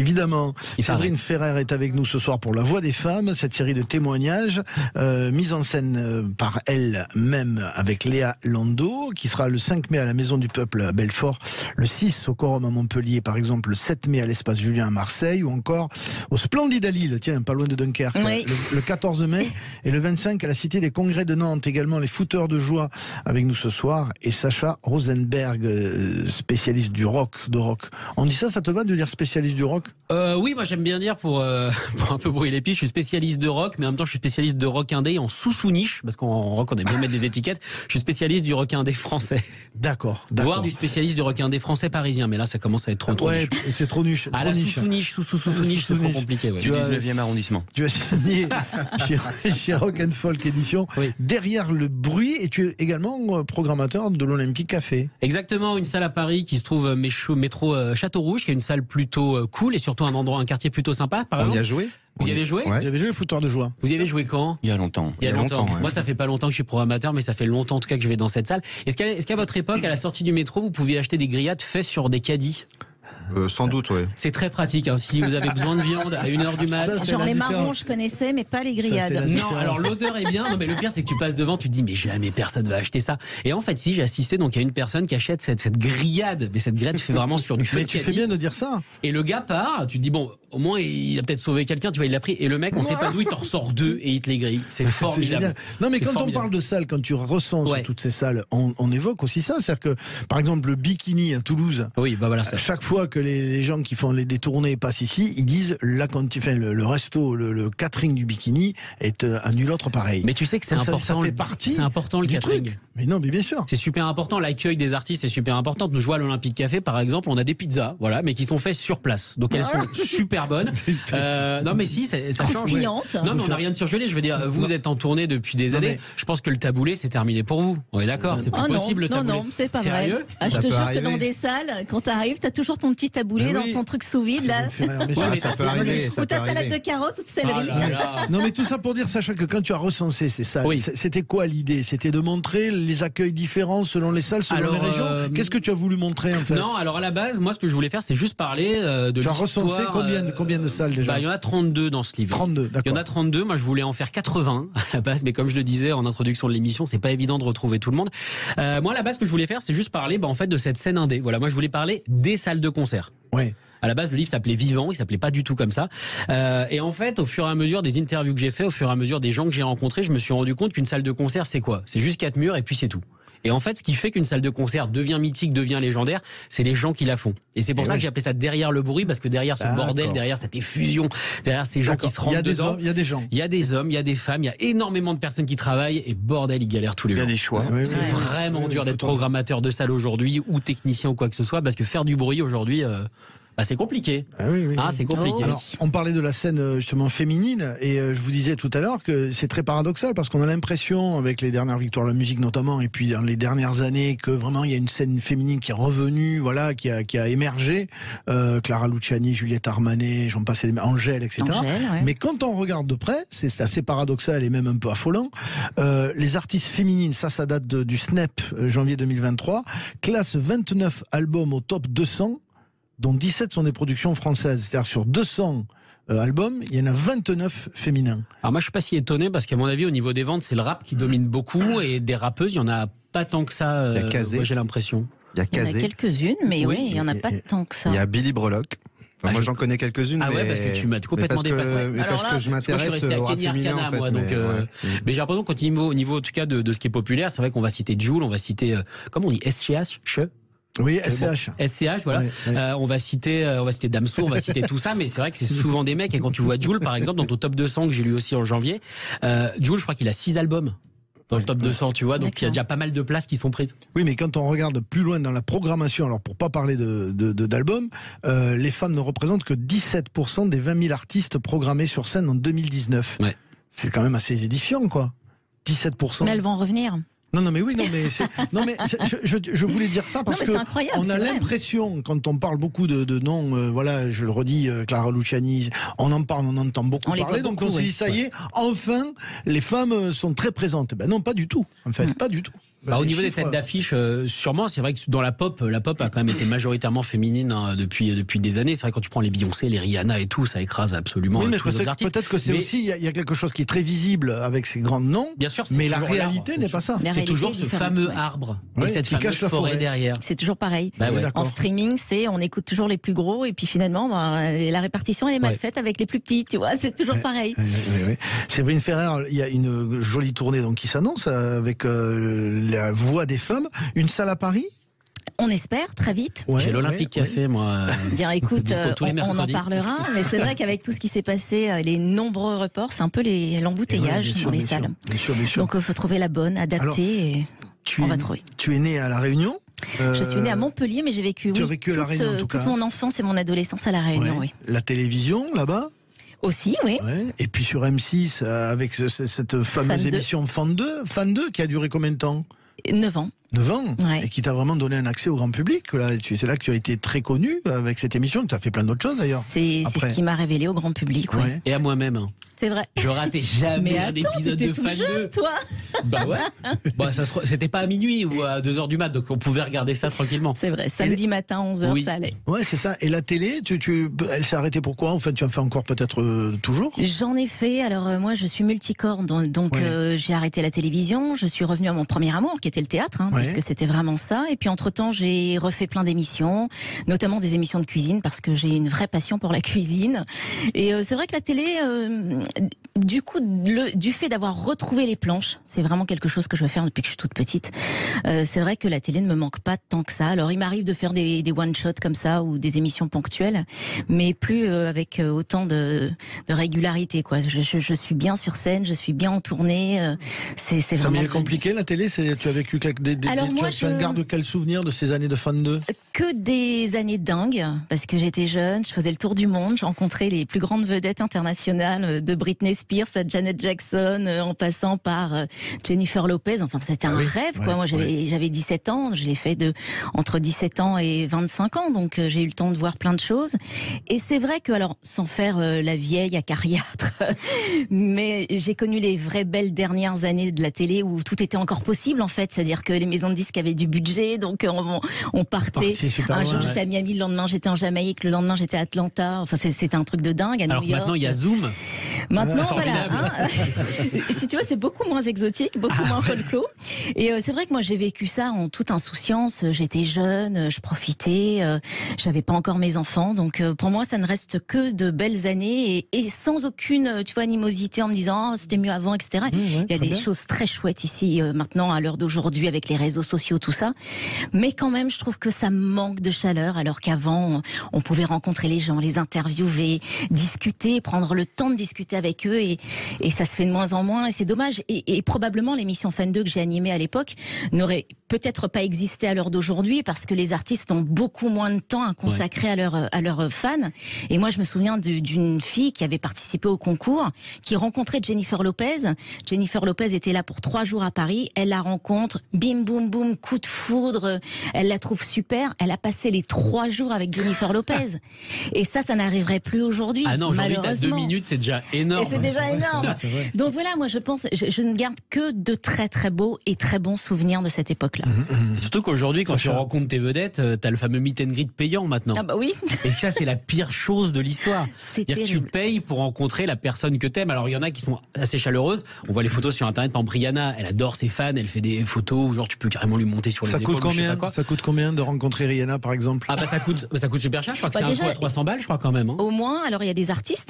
Séverine Ferrer est avec nous ce soir pour La Voix des Femmes, cette série de témoignages, mise en scène par elle-même avec Léa Landau, qui sera le 5 mai à la Maison du Peuple à Belfort, le 6 au Quorum à Montpellier, par exemple, le 7 mai à l'Espace Julien à Marseille, ou encore au Splendide à Lille, tiens, pas loin de Dunkerque, oui. le 14 mai, et le 25 à la Cité des Congrès de Nantes, également les Fouteurs de Joie avec nous ce soir, et Sacha Rosenberg, spécialiste du rock, de rock. On dit ça te va de dire spécialiste du rock? Oui, moi j'aime bien dire pour un peu brouiller les pistes, je suis spécialiste de rock, mais en même temps je suis spécialiste de rock indé en sous-niche, parce qu'en rock on aime bien mettre des étiquettes. Je suis spécialiste du rock indé français. D'accord. Voire du spécialiste du rock indé français parisien, mais là ça commence à être trop niche. C'est trop niche. Ah la sous-niche, c'est trop compliqué. Ouais. Du 19e arrondissement. Tu as signé chez Rock and Folk Édition, Derrière le bruit, et tu es également programmateur de l'Olympique Café. Exactement, une salle à Paris qui se trouve métro Château Rouge, qui est une salle plutôt cool et surtout un quartier plutôt sympa. On y a joué. Vous y avez joué? Vous avez joué les Fouteurs de Joie. Vous y avez joué quand? Il y a longtemps. Il y a longtemps. Ouais. Moi, ça fait pas longtemps que je suis programmateur, mais ça fait longtemps en tout cas que je vais dans cette salle. Est-ce qu'à votre époque, à la sortie du métro, vous pouviez acheter des grillades faites sur des caddies? Sans doute, oui. C'est très pratique. Hein. Si vous avez besoin de viande à 1h du mat. Genre les marrons, je connaissais, mais pas les grillades. Non, alors l'odeur est bien. Non, mais le pire, c'est que tu passes devant, tu te dis, mais jamais personne va acheter ça. Et en fait, si, j'ai assisté, donc il y a une personne qui achète cette grillade. Mais cette grillade fait vraiment sur du feu. Mais tu fais bien de dire ça. Et le gars part, tu te dis, bon, au moins, il a peut-être sauvé quelqu'un, tu vois, il l'a pris. Et le mec, on sait pas d'où, il t'en ressort 2 et il te les grille. C'est formidable. Non, mais quand on parle de salles, quand tu recenses toutes ces salles, on évoque aussi ça. C'est-à-dire que, par exemple, le Bikini à Toulouse. Oui, bah voilà ça. Chaque fois que les gens qui font des tournées passent ici, ils disent, là, quand tu fais le resto, le catering du Bikini est à nul autre pareil. Mais tu sais que c'est important. Ça fait partie. C'est important le catering. Truc. Mais non, mais bien sûr. C'est super important. L'accueil des artistes est super important. Nous, je vois à l'Olympique Café, par exemple, on a des pizzas, voilà, mais qui sont faites sur place. Donc elles sont super bonnes. Non, mais si, ça change. Ouais. Non, mais on n'a rien de surgelé. Je veux dire, vous êtes en tournée depuis des années. Je pense que le taboulé, c'est terminé pour vous. On est d'accord. C'est plus possible le taboulé. Non, c'est pas vrai. Je te jure que dans des salles, quand t'arrives, t'as toujours ton petit taboulé dans ton truc sous vide là. Ça peut arriver. Ou ta salade de carottes ou de céleri. Non, mais tout ça pour dire, Sacha, que quand tu as recensé ces salles, c'était quoi l'idée? C'était de montrer les accueils différents selon les salles, selon les régions. Qu'est-ce que tu as voulu montrer en fait? Non, alors à la base, moi ce que je voulais faire, c'est juste parler de l'histoire. Tu as recensé combien de salles déjà? Il y en a 32 dans ce livre. 32, d'accord. Il y en a 32, moi je voulais en faire 80 à la base, mais comme je le disais en introduction de l'émission, c'est pas évident de retrouver tout le monde. Moi à la base, ce que je voulais faire, c'est juste parler en fait de cette scène indé. Voilà, moi je voulais parler des salles de concert. Ouais. À la base, le livre s'appelait Vivant, il s'appelait pas du tout comme ça. Et en fait, au fur et à mesure des interviews que j'ai fait, au fur et à mesure des gens que j'ai rencontrés, je me suis rendu compte qu'une salle de concert, c'est quoi? C'est juste 4 murs et puis c'est tout. Et en fait, ce qui fait qu'une salle de concert devient mythique, devient légendaire, c'est les gens qui la font. Et c'est pour ça que j'ai appelé ça derrière le bruit, parce que derrière ce bordel, derrière cette effusion, derrière ces gens qui se rendent dedans, il y a des gens. Il y a des hommes, il y a des femmes, il y a énormément de personnes qui travaillent et bordel, ils galèrent tous les jours. Il y a des choix. C'est vraiment dur d'être programmateur de salle aujourd'hui ou technicien ou quoi que ce soit, parce que faire du bruit aujourd'hui, C'est compliqué. Oui. C'est compliqué. Alors, on parlait de la scène justement féminine et je vous disais tout à l'heure que c'est très paradoxal parce qu'on a l'impression, avec les dernières victoires de la musique notamment, et puis dans les dernières années, que vraiment il y a une scène féminine qui est revenue, voilà, qui a émergé. Clara Luciani, Juliette Armanet, j'en passe, Angèle, etc. Mais quand on regarde de près, c'est assez paradoxal et même un peu affolant. Les artistes féminines, ça date du Snap janvier 2023, classe 29 albums au top 200. Dont 17 sont des productions françaises. C'est-à-dire sur 200 albums, il y en a 29 féminins. Alors moi, je suis pas si étonné parce qu'à mon avis, au niveau des ventes, c'est le rap qui domine beaucoup et des rappeuses, il y en a pas tant que ça. Moi, j'ai l'impression. Il y en a quelques-unes, mais oui, il y en a pas tant que ça. Il y a Billy Breloque. Moi, j'en connais quelques-unes. Parce que tu m'as complètement dépassé. Parce que je m'intéresse au rap féminin, en fait. Moi, donc, mais j'ai l'impression qu'au niveau, en tout cas, de ce qui est populaire, c'est vrai qu'on va citer Jul, on va citer, comment on dit, SCH, Oui, SCH. SCH, voilà. On va citer Damso, on va citer tout ça, mais c'est vrai que c'est souvent des mecs. Et quand tu vois Jul, par exemple, dans ton top 200 que j'ai lu aussi en janvier, Jul, je crois qu'il a 6 albums dans le top 200, tu vois. Donc il y a déjà pas mal de places qui sont prises. Oui, mais quand on regarde plus loin dans la programmation, alors pour pas parler d'albums, les femmes ne représentent que 17% des 20 000 artistes programmés sur scène en 2019. Ouais. C'est quand même assez édifiant, quoi. 17%. Mais elles vont revenir. Non, mais je voulais dire ça parce que on a l'impression, quand on parle beaucoup de noms, voilà, je le redis, Clara Luciani, on en parle, on entend beaucoup parler, donc on se dit ça y est, enfin, les femmes sont très présentes. Ben non, pas du tout, en fait, pas du tout. Au niveau des têtes d'affiche, sûrement, c'est vrai que dans la pop a quand même été majoritairement féminine depuis des années. C'est vrai que quand tu prends les Beyoncé, les Rihanna et tout, ça écrase absolument. Oui, mais tous les autres artistes. peut-être que c'est aussi, il y a quelque chose qui est très visible avec ces grands noms. Bien sûr, mais la réalité n'est pas ça. C'est toujours ce fameux arbre et cette fameuse forêt derrière. C'est toujours pareil. Ouais. En streaming, on écoute toujours les plus gros et puis finalement, la répartition elle est mal faite avec les plus petits. Tu vois, c'est toujours pareil. Oui. Séverine Ferrer, il y a une jolie tournée donc qui s'annonce avec la voix des femmes. Une salle à Paris ? On espère, très vite. J'ai l'Olympique Café, moi. Bien, écoute, on en parlera, mais c'est vrai qu'avec tout ce qui s'est passé, les nombreux reports, c'est un peu l'embouteillage dans les salles. Bien sûr. Donc il faut trouver la bonne, adapter, et on va trouver. Tu es né à La Réunion ? Je suis née à Montpellier, mais j'ai vécu, à La Réunion, toute mon enfance et mon adolescence à La Réunion. Oui. La télévision, là-bas ? Aussi, oui. Ouais. Et puis sur M6, avec cette fameuse émission Fan 2, qui a duré combien de temps ? 9 ans. 9 ans, et qui t'a vraiment donné un accès au grand public. C'est là que tu as été très connu avec cette émission. Tu as fait plein d'autres choses d'ailleurs. C'est ce qui m'a révélé au grand public. Ouais. Et à moi-même. C'est vrai. Je ratais jamais un épisode de Fan 2. Toi. Bah ouais. C'était pas à minuit ou à 2h du mat, donc on pouvait regarder ça tranquillement. C'est vrai. Samedi matin, 11h, ça allait. Ouais, c'est ça. Et la télé, elle s'est arrêtée pourquoi ? Enfin, tu en fais encore peut-être toujours ? J'en ai fait. Alors moi, je suis multicorps, donc j'ai arrêté la télévision. Je suis revenue à mon premier amour, qui était le théâtre, puisque c'était vraiment ça. Et puis entre-temps, j'ai refait plein d'émissions, notamment des émissions de cuisine, parce que j'ai une vraie passion pour la cuisine. Et c'est vrai que la télé, du coup, du fait d'avoir retrouvé les planches, c'est vraiment quelque chose que je veux faire depuis que je suis toute petite. C'est vrai que la télé ne me manque pas tant que ça. Alors il m'arrive de faire des one-shots comme ça ou des émissions ponctuelles, mais plus avec autant de régularité, quoi. Je suis bien sur scène, je suis bien en tournée. C'est ça vraiment compliqué la télé. Tu as vécu tu en gardes quel souvenir de ces années de Fan 2 ? Que des années dingues, parce que j'étais jeune, je faisais le tour du monde, je rencontrais les plus grandes vedettes internationales, de Britney Spears à Janet Jackson, en passant par Jennifer Lopez. Enfin, c'était un rêve, quoi. Moi, j'avais 17 ans, je l'ai fait entre 17 ans et 25 ans, donc j'ai eu le temps de voir plein de choses. Et c'est vrai que, alors, sans faire la vieille acariâtre, mais j'ai connu les vraies belles dernières années de la télé où tout était encore possible, en fait. C'est-à-dire que les maisons de disques avaient du budget, donc on partait. Un jour, j'étais à Miami, le lendemain, j'étais en Jamaïque, le lendemain, j'étais à Atlanta. Enfin, c'était un truc de dingue, à New York. Alors maintenant, il y a Zoom. Maintenant, voilà. Si tu vois, c'est beaucoup moins exotique, beaucoup moins folklore. Et c'est vrai que moi, j'ai vécu ça en toute insouciance. J'étais jeune, je profitais, j'avais pas encore mes enfants. Donc, pour moi, ça ne reste que de belles années et sans aucune, tu vois, animosité en me disant, c'était mieux avant, etc. Il y a des choses très chouettes ici, maintenant, à l'heure d'aujourd'hui, avec les réseaux sociaux, tout ça. Mais quand même, je trouve que ça me manque de chaleur, alors qu'avant, on pouvait rencontrer les gens, les interviewer, discuter, prendre le temps de discuter avec eux, et ça se fait de moins en moins, et c'est dommage. Et probablement l'émission Fan 2 que j'ai animée à l'époque n'aurait peut-être pas existé à l'heure d'aujourd'hui, parce que les artistes ont beaucoup moins de temps à consacrer à leurs fans. Et moi, je me souviens d'une fille qui avait participé au concours, qui rencontrait Jennifer Lopez. Jennifer Lopez était là pour 3 jours à Paris. Elle la rencontre, bim, boum, boum, coup de foudre. Elle la trouve super. Elle a passé les 3 jours avec Jennifer Lopez. Et ça n'arriverait plus aujourd'hui. Ah non, aujourd'hui, t'as 2 minutes, c'est déjà énorme. Et c'est déjà énorme. Donc voilà, moi, je pense, je ne garde que de très, très beaux et très bons souvenirs de cette époque-là. Surtout qu'aujourd'hui, quand tu rencontres tes vedettes, t'as le fameux meet and greet payant maintenant. Ah bah oui. Et ça, c'est la pire chose de l'histoire. C'est terrible. Tu payes pour rencontrer la personne que t'aimes. Alors, il y en a qui sont assez chaleureuses. On voit les photos sur Internet. Par exemple, Rihanna, elle adore ses fans. Elle fait des photos où genre tu peux carrément lui monter sur les épaules. Ça coûte combien de rencontrer Rihanna, par exemple? Ah bah ça coûte super cher. Je crois que c'est un coup à 300 balles, je crois quand même. Hein. Au moins, alors il y a des artistes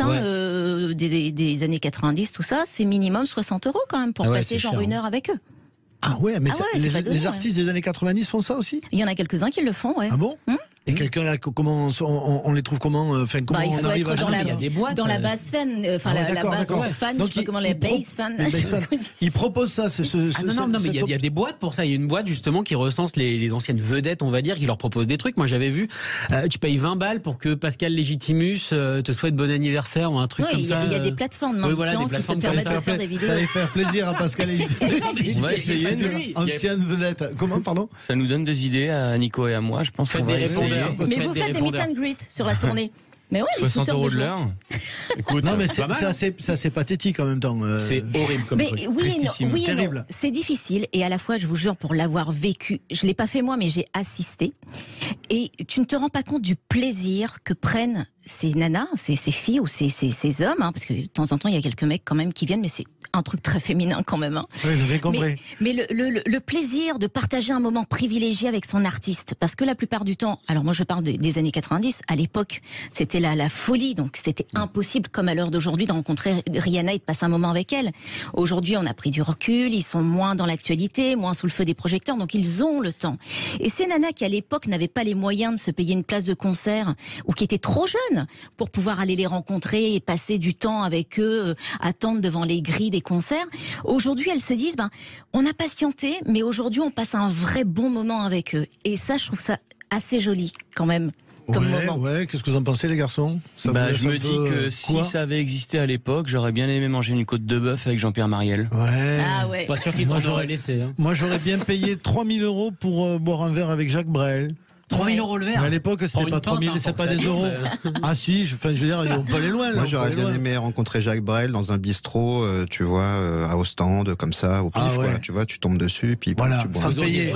des années 90, tout ça, c'est minimum 60 € quand même pour passer genre une heure avec eux. Ah ouais, mais les artistes des années 90 font ça aussi? Il y en a quelques-uns qui le font, ouais. Ah bon? Et quelqu'un là, comment on les trouve comment? Enfin, comment on arrive à il y a des boîtes dans la base fan, enfin la base fan, donc je sais pas comment les base fans. Ils proposent ça. Non, mais il y a des boîtes pour ça. Il y a une boîte justement qui recense les anciennes vedettes, on va dire, qui leur propose des trucs. Moi, j'avais vu, tu payes 20 balles pour que Pascal Légitimus te souhaite bon anniversaire ou un truc comme ça. Il y a des plateformes maintenant qui te permettent de faire des vidéos. Ça allait faire plaisir à Pascal Légitimus. On va essayer. Ancienne vedette. Comment, pardon? Ça nous donne des idées à Nico et à moi. Je pense qu'on va essayer. Mais vous faites des meet and greet sur la tournée. Mais ouais, 60 € de l'heure. Écoute, non mais c'est assez pathétique en même temps. C'est horrible comme truc. Oui, terrible. C'est difficile, et à la fois, je vous jure, pour l'avoir vécu, je l'ai pas fait moi, mais j'ai assisté. Et tu ne te rends pas compte du plaisir que prennent ces nanas, ces filles ou ces hommes, hein, parce que de temps en temps il y a quelques mecs quand même qui viennent, mais c'est un truc très féminin quand même. Hein. Oui, j'avais compris. Mais le plaisir de partager un moment privilégié avec son artiste, parce que la plupart du temps, alors moi je parle des années 90, à l'époque c'était la folie, donc c'était impossible comme à l'heure d'aujourd'hui de rencontrer Rihanna et de passer un moment avec elle. Aujourd'hui on a pris du recul, ils sont moins dans l'actualité, moins sous le feu des projecteurs, donc ils ont le temps. Et ces nanas qui à l'époque n'avaient pas les moyens de se payer une place de concert, ou qui étaient trop jeunes pour pouvoir aller les rencontrer et passer du temps avec eux, attendre devant les grilles des concerts. Aujourd'hui, elles se disent, on a patienté, mais aujourd'hui, on passe un vrai bon moment avec eux. Et ça, je trouve ça assez joli, quand même. Comme moment. Ouais, qu'est-ce que vous en pensez, les garçons? Je me dis que si ça avait existé à l'époque, j'aurais bien aimé manger une côte de bœuf avec Jean-Pierre Mariel. Ouais. Ah ouais. Pas sûr qu'il t'en aurait laissé. Hein. Moi, j'aurais bien payé 3 000 € pour boire un verre avec Jacques Brel. 3 000 € le verre. Mais à l'époque, c'était pas 3 000, c'est pas des euros. Ah si, je veux dire, on peut aller loin. Là, moi, j'aurais bien aimé rencontrer Jacques Brel dans un bistrot, tu vois, à Ostende, comme ça, au pif, quoi. Tu vois, tu tombes dessus, puis voilà, tu bois. Sans payer.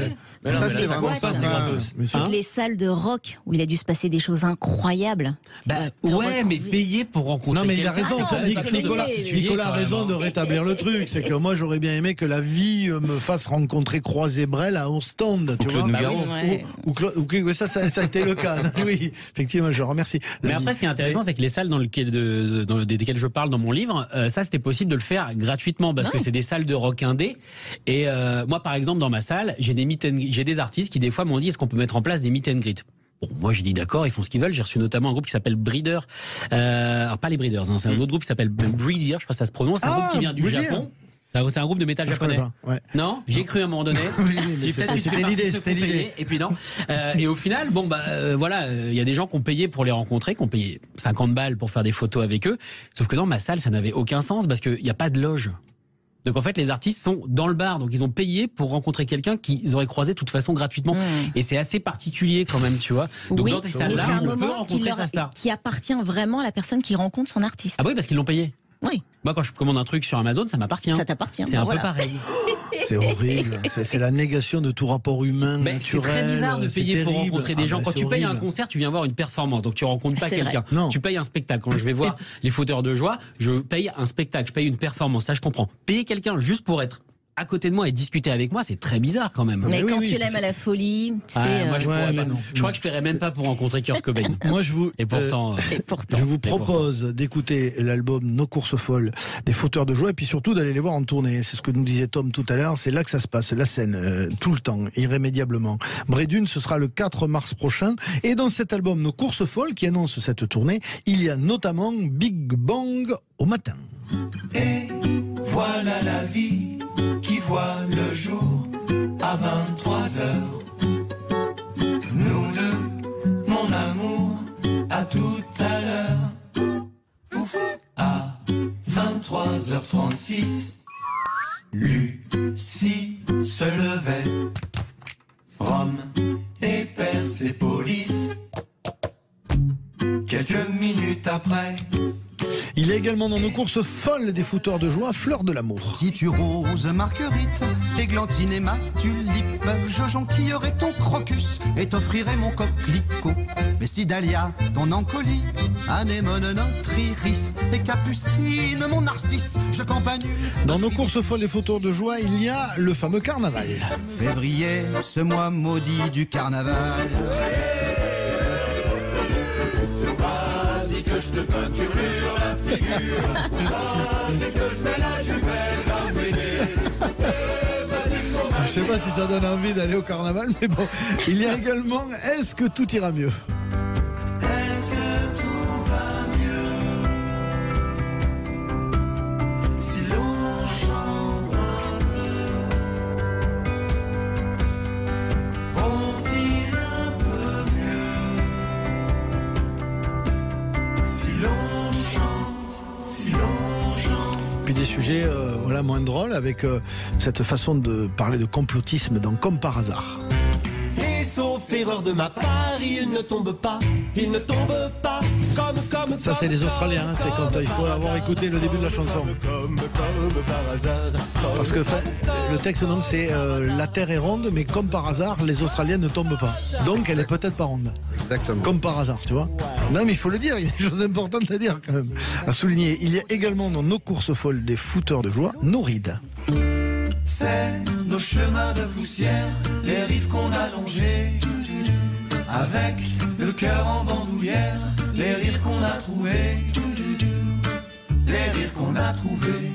Ça, c'est vraiment ça. Toutes les salles de rock où il a dû se passer des choses incroyables. Ouais, mais payer pour rencontrer. Non, mais il a raison. Nicolas a raison de rétablir le truc. C'est que moi, j'aurais bien aimé que la vie me fasse rencontrer Croisé Brel à Ostende, tu vois. Ça a été le cas. Oui, effectivement, je remercie. Mais après, ce qui est intéressant, c'est que les salles desquelles je parle dans mon livre, ça, c'était possible de le faire gratuitement, parce que c'est des salles de rock indé. Et moi, par exemple, dans ma salle, j'ai des artistes qui, des fois, m'ont dit, est-ce qu'on peut mettre en place des meet and greet? Bon, moi j'ai dit d'accord, ils font ce qu'ils veulent. J'ai reçu notamment un groupe qui s'appelle Breeder. Alors pas les Breeders, hein, c'est un autre groupe qui s'appelle Breeder, je crois que ça se prononce. C'est un groupe qui vient du Japon. C'est un groupe de métal japonais. Ouais. Non, j'y ai cru à un moment donné. J'ai peut-être c'était l'idée. Et puis non. Et au final, voilà, il y a des gens qui ont payé pour les rencontrer, qui ont payé 50 balles pour faire des photos avec eux. Sauf que dans ma salle, ça n'avait aucun sens parce qu'il n'y a pas de loge. Donc en fait, les artistes sont dans le bar, donc ils ont payé pour rencontrer quelqu'un qu'ils auraient croisé de toute façon gratuitement. Et c'est assez particulier quand même, tu vois. Donc dans tes salles-là, on peut rencontrer sa star. Qui appartient vraiment à la personne qui rencontre son artiste. Ah oui, parce qu'ils l'ont payé. Oui. Moi, quand je commande un truc sur Amazon, ça m'appartient. Ça t'appartient. C'est un peu pareil. C'est horrible. C'est la négation de tout rapport humain, naturel. C'est très bizarre de payer pour rencontrer des gens. Quand tu payes un concert, tu viens voir une performance. Donc tu rencontres pas quelqu'un. Tu payes un spectacle. Quand je vais voir les fauteurs de joie, je paye un spectacle. Je paye une performance. Ça, je comprends. Payer quelqu'un juste pour être à côté de moi et discuter avec moi, c'est très bizarre quand même. Mais quand tu l'aimes à la folie, moi, je crois que je paierais même pas pour rencontrer Kurt Cobain. Moi, et pourtant, je vous propose d'écouter l'album Nos courses folles des Fauteurs de Joie et puis surtout d'aller les voir en tournée. C'est ce que nous disait Tom tout à l'heure. C'est là que ça se passe, la scène, tout le temps, irrémédiablement. Brédune, ce sera le 4 mars prochain. Et dans cet album Nos courses folles qui annonce cette tournée, il y a notamment Big Bang au matin. Et voilà la vie qui voit le jour à 23h. Nous deux, mon amour, à tout à l'heure. À 23h36, Lucie se levait. Rome et Persépolis. Quelques minutes après, il est également dans Nos courses folles des Fauteurs de Joie, Fleur de l'amour. Si tu roses Marguerite, églantine et ma tulipe, je jonquillerai ton crocus et t'offrirai mon coquelicot. Mais si Dahlia, ton encolie, anémone notre iris, et Capucine, mon narcisse, je campanule. Dans Nos courses folles des Fauteurs de Joie, il y a le fameux carnaval. Février, ce mois maudit du carnaval. Vas-y que je te peinture la figure. Vas-y que je mets la jumelle comme bébé. Je sais pas si ça donne envie d'aller au carnaval, mais bon. Il y a également Est-ce que tout ira mieux? est-ce que tout va mieux si l'on chante un peu? Vont-ils un peu mieux si l'on chante, si l'on chante? Puis des sujets moins drôles avec cette façon de parler de complotisme dans Comme par hasard. Et sauf erreur de ma part, il ne tombe pas comme Ça c'est les Australiens, hein, c'est quand il faut avoir écouté le début de la chanson. comme par hasard. Parce que le texte donc c'est la Terre est ronde, mais comme par hasard, les Australiens ne tombent pas. Donc elle est peut-être pas ronde. Exactement. Comme par hasard, tu vois. Non mais il faut le dire, il y a des choses importantes à dire quand même, à souligner. Il y a également dans Nos courses folles des Fauteurs de Joie, Nos rides. C'est nos chemins de poussière, les rives qu'on a longées, avec le cœur en bandoulière, les rires qu'on a trouvés, les rires qu'on a trouvés.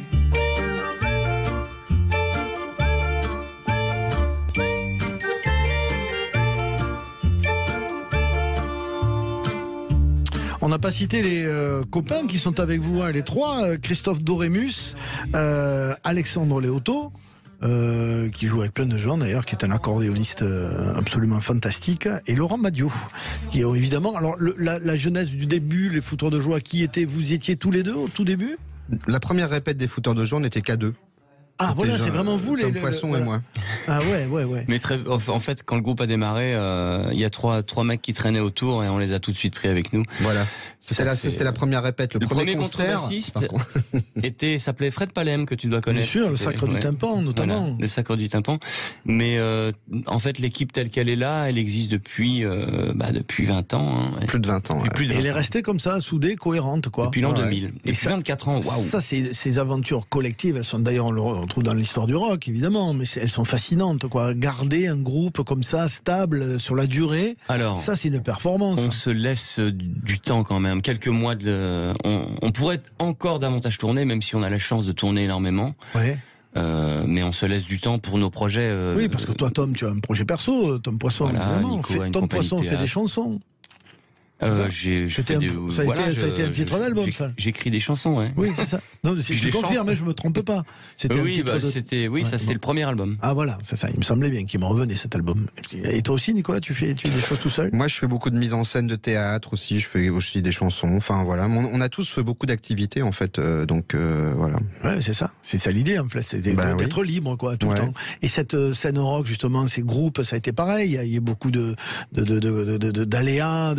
On n'a pas cité les copains qui sont avec vous, hein, les trois, Christophe Dorémus, Alexandre Léoto, qui joue avec plein de gens d'ailleurs, qui est un accordéoniste absolument fantastique, et Laurent Madiot, qui ont évidemment, alors la jeunesse du début, les Fauteurs de Joie, qui étaient, vous étiez tous les deux au tout début? La première répète des Fauteurs de Joie, on n'était qu'à deux. Ah voilà, c'est vraiment vous Tom Poisson et moi. Ah ouais. Mais en fait, quand le groupe a démarré, il y a trois mecs qui traînaient autour et on les a tout de suite pris avec nous. Voilà. C'était la première répète. Le premier concert s'appelait Fred Palem, que tu dois connaître. Bien sûr, le Sacre du Tympan notamment. Voilà, le Sacre du Tympan. Mais en fait, l'équipe telle qu'elle est là, elle existe depuis 20 ans. Hein. Plus de 20 ans. Et elle est restée comme ça, soudée, cohérente, quoi. Depuis l'an 2000. Et ça, 24 ans, waouh. Ça, ces aventures collectives, elles sont d'ailleurs, on le retrouve dans l'histoire du rock, évidemment, mais elles sont fascinantes, quoi. Garder un groupe comme ça, stable, sur la durée, ça, c'est une performance. On se laisse du temps quand même. Quelques mois on pourrait encore davantage tourner, même si on a la chance de tourner énormément. Ouais. Mais on se laisse du temps pour nos projets. Oui, parce que toi, Tom, tu as un projet perso. Tom Poisson, évidemment. Tom Poisson fait des chansons. Ça a été un titre d'album, ça. J'écris des chansons, ouais. Oui, c'est ça. Non, si tu confirmes, je me trompe pas. C'était un titre c'était le premier album. Ah voilà, c'est ça. Il me semblait bien qu'il me revenait cet album. Et toi aussi, Nicolas, tu fais des choses tout seul? Moi, je fais beaucoup de mise en scène de théâtre aussi. Je fais aussi des chansons. Enfin voilà, on a tous fait beaucoup d'activités en fait. Donc voilà. Ouais, c'est ça. C'est ça l'idée en fait, c'est d'être libre quoi tout le temps. Et cette scène rock justement, ces groupes, ça a été pareil. Il y a beaucoup d'aléas, de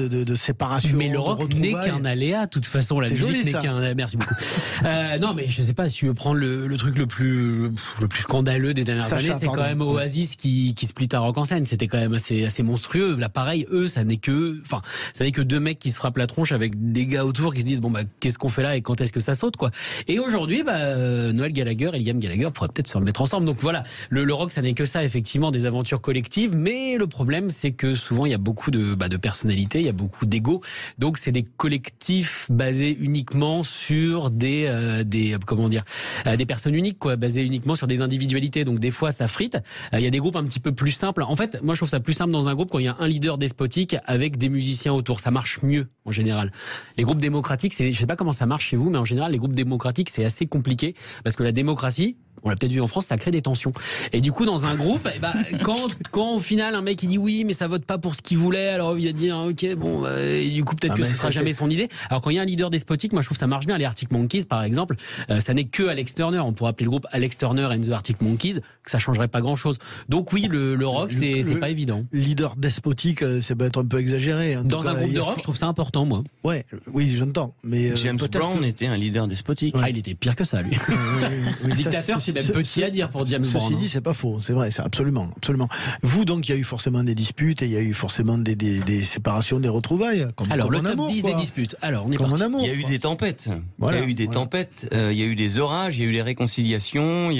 séparation. Mais le rock n'est qu'un aléa, de toute façon. La musique n'est qu'un... Merci beaucoup. Non, mais je sais pas, si tu veux prendre le truc le plus scandaleux des dernières années, c'est quand même Oasis qui split un rock en scène. C'était quand même assez monstrueux. Là, pareil, eux, ça n'est que 2 mecs qui se frappent la tronche avec des gars autour qui se disent, bon, bah, qu'est-ce qu'on fait là et quand est-ce que ça saute, quoi. Et aujourd'hui, Noël Gallagher et Liam Gallagher pourraient peut-être se remettre ensemble. Donc voilà, le rock, ça n'est que ça, effectivement, des aventures collectives. Mais le problème, c'est que souvent, il y a beaucoup de personnalités, il y a beaucoup d'ego. Donc c'est des collectifs basés uniquement sur des personnes uniques, quoi, basés uniquement sur des individualités. Donc des fois, ça frite. Il y a des groupes un petit peu plus simples. En fait, moi, je trouve ça plus simple dans un groupe quand il y a un leader despotique avec des musiciens autour. Ça marche mieux, en général. Les groupes démocratiques, je sais pas comment ça marche chez vous, mais en général, les groupes démocratiques, c'est assez compliqué parce que la démocratie, on l'a peut-être vu en France, ça crée des tensions. Et du coup, dans un groupe, quand au final, un mec il dit oui, mais ça vote pas pour ce qu'il voulait, alors il va dire ok, bon, et du coup, peut-être que ce sera jamais son idée. Alors quand il y a un leader despotique, moi je trouve ça marche bien. Les Arctic Monkeys, par exemple, ça n'est que Alex Turner. On pourrait appeler le groupe Alex Turner and the Arctic Monkeys, que ça changerait pas grand-chose. Donc oui, le rock, c'est pas évident. Leader despotique, ça peut être un peu exagéré. Dans un groupe de rock, je trouve ça important, moi. Ouais, oui, j'entends. Mais James Brown était un leader despotique. Ah, il était pire que ça, lui. Dictateur, c'est même petit à dire pour James Brown. Ceci dit, c'est pas faux, c'est vrai, c'est absolument. Vous, donc, il y a eu forcément des disputes et il y a eu forcément des séparations, des retrouvailles. Alors, le top 10 des disputes. Alors, on est parti. Il y a eu des tempêtes. Il y a eu des tempêtes, il y a eu des orages, il y a eu des réconciliations,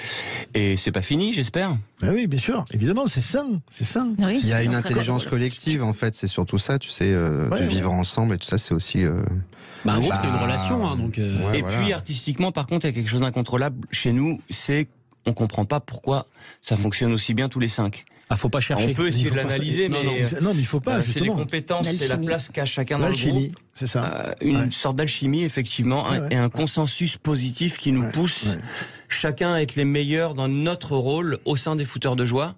et c'est pas fini, j'espère. Oui, bien sûr, évidemment, c'est sain. Oui, il y a une intelligence collective, en fait, c'est surtout ça, tu sais, de vivre ensemble et tout ça, c'est aussi... un groupe, c'est une relation, hein, donc. Puis artistiquement, par contre, il y a quelque chose d'incontrôlable chez nous, c'est qu'on comprend pas pourquoi ça fonctionne aussi bien tous les 5. Ah, faut pas chercher. On peut essayer de l'analyser, mais non, mais il faut pas. C'est les compétences, c'est la place qu'a chacun dans le groupe. C'est ça. Une sorte d'alchimie, effectivement, et un consensus positif qui nous pousse chacun à être les meilleurs dans notre rôle au sein des fouteurs de joie.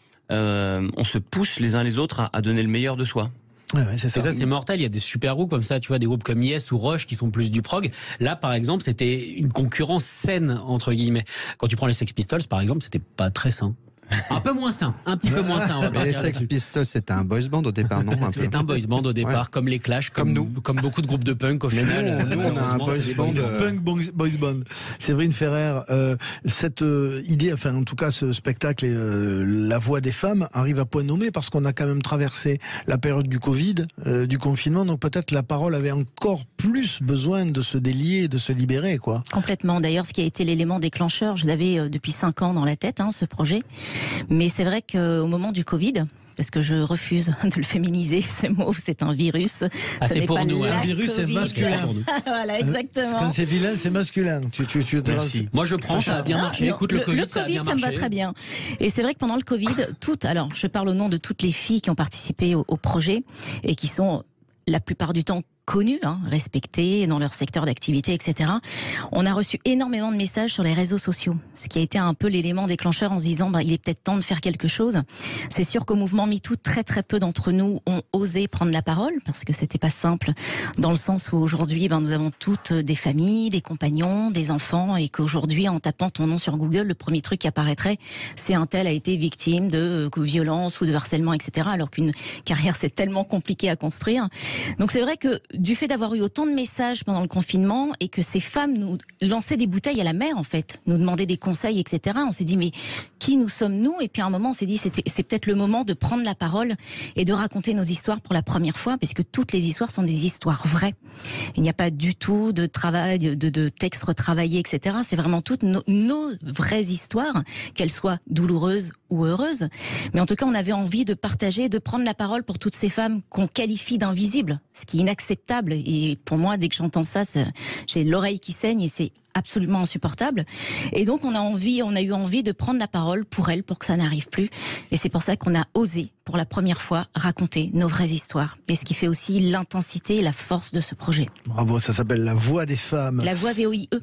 On se pousse les uns les autres à donner le meilleur de soi. C'est ça. Et ça, c'est mortel. Il y a des super groupes comme ça, tu vois, des groupes comme Yes ou Rush qui sont plus du prog. Là, par exemple, c'était une concurrence saine, entre guillemets. Quand tu prends les Sex Pistols, par exemple, c'était pas très sain. Un peu moins sain, un petit peu moins sain. On va les Sex Pistols, c'était un boys band au départ, non? C'est un boys band au départ, comme les Clash, comme nous, comme beaucoup de groupes de punk au final. Nous, on a un boys band. Punk boys band. Séverine Ferrer, cette idée, enfin en tout cas ce spectacle, la voix des femmes arrive à point nommé parce qu'on a quand même traversé la période du Covid, du confinement, donc peut-être la parole avait encore plus besoin de se délier, de se libérer, quoi. Complètement. D'ailleurs, ce qui a été l'élément déclencheur, je l'avais depuis 5 ans dans la tête, ce projet. Mais c'est vrai qu'au moment du Covid, parce que je refuse de le féminiser, ce mot, c'est un virus. C'est pour nous. Un virus, c'est masculin. Voilà, exactement. Quand c'est vilain, c'est masculin. Merci. Moi, je prends, ça a bien marché. Écoute, le Covid, ça a bien marché. Ça me va très bien. Et c'est vrai que pendant le Covid, alors, je parle au nom de toutes les filles qui ont participé au projet et qui sont la plupart du temps connus, respectés dans leur secteur d'activité, etc. On a reçu énormément de messages sur les réseaux sociaux, ce qui a été un peu l'élément déclencheur en se disant il est peut-être temps de faire quelque chose. C'est sûr qu'au mouvement MeToo, très très peu d'entre nous ont osé prendre la parole parce que c'était pas simple, dans le sens où aujourd'hui nous avons toutes des familles, des compagnons, des enfants, et qu'aujourd'hui en tapant ton nom sur Google, le premier truc qui apparaîtrait, c'est un tel a été victime de violence ou de harcèlement, etc. Alors qu'une carrière c'est tellement compliqué à construire. Donc c'est vrai que du fait d'avoir eu autant de messages pendant le confinement et que ces femmes nous lançaient des bouteilles à la mer, en fait, nous demandaient des conseils, etc. On s'est dit, mais qui nous sommes-nous? Et puis à un moment, on s'est dit, c'est peut-être le moment de prendre la parole et de raconter nos histoires pour la première fois, parce que toutes les histoires sont des histoires vraies. Il n'y a pas du tout de travail, de textes retravaillés, etc. C'est vraiment toutes nos vraies histoires, qu'elles soient douloureuses ou heureuses. Mais en tout cas, on avait envie de partager, de prendre la parole pour toutes ces femmes qu'on qualifie d'invisibles, ce qui est inacceptable. Et pour moi, dès que j'entends ça, j'ai l'oreille qui saigne et c'est absolument insupportable. Et donc, on a eu envie de prendre la parole pour elles, pour que ça n'arrive plus. Et c'est pour ça qu'on a osé, pour la première fois, raconter nos vraies histoires. Et ce qui fait aussi l'intensité et la force de ce projet. Bravo, ça s'appelle La Voix des femmes. La Voix VOIE.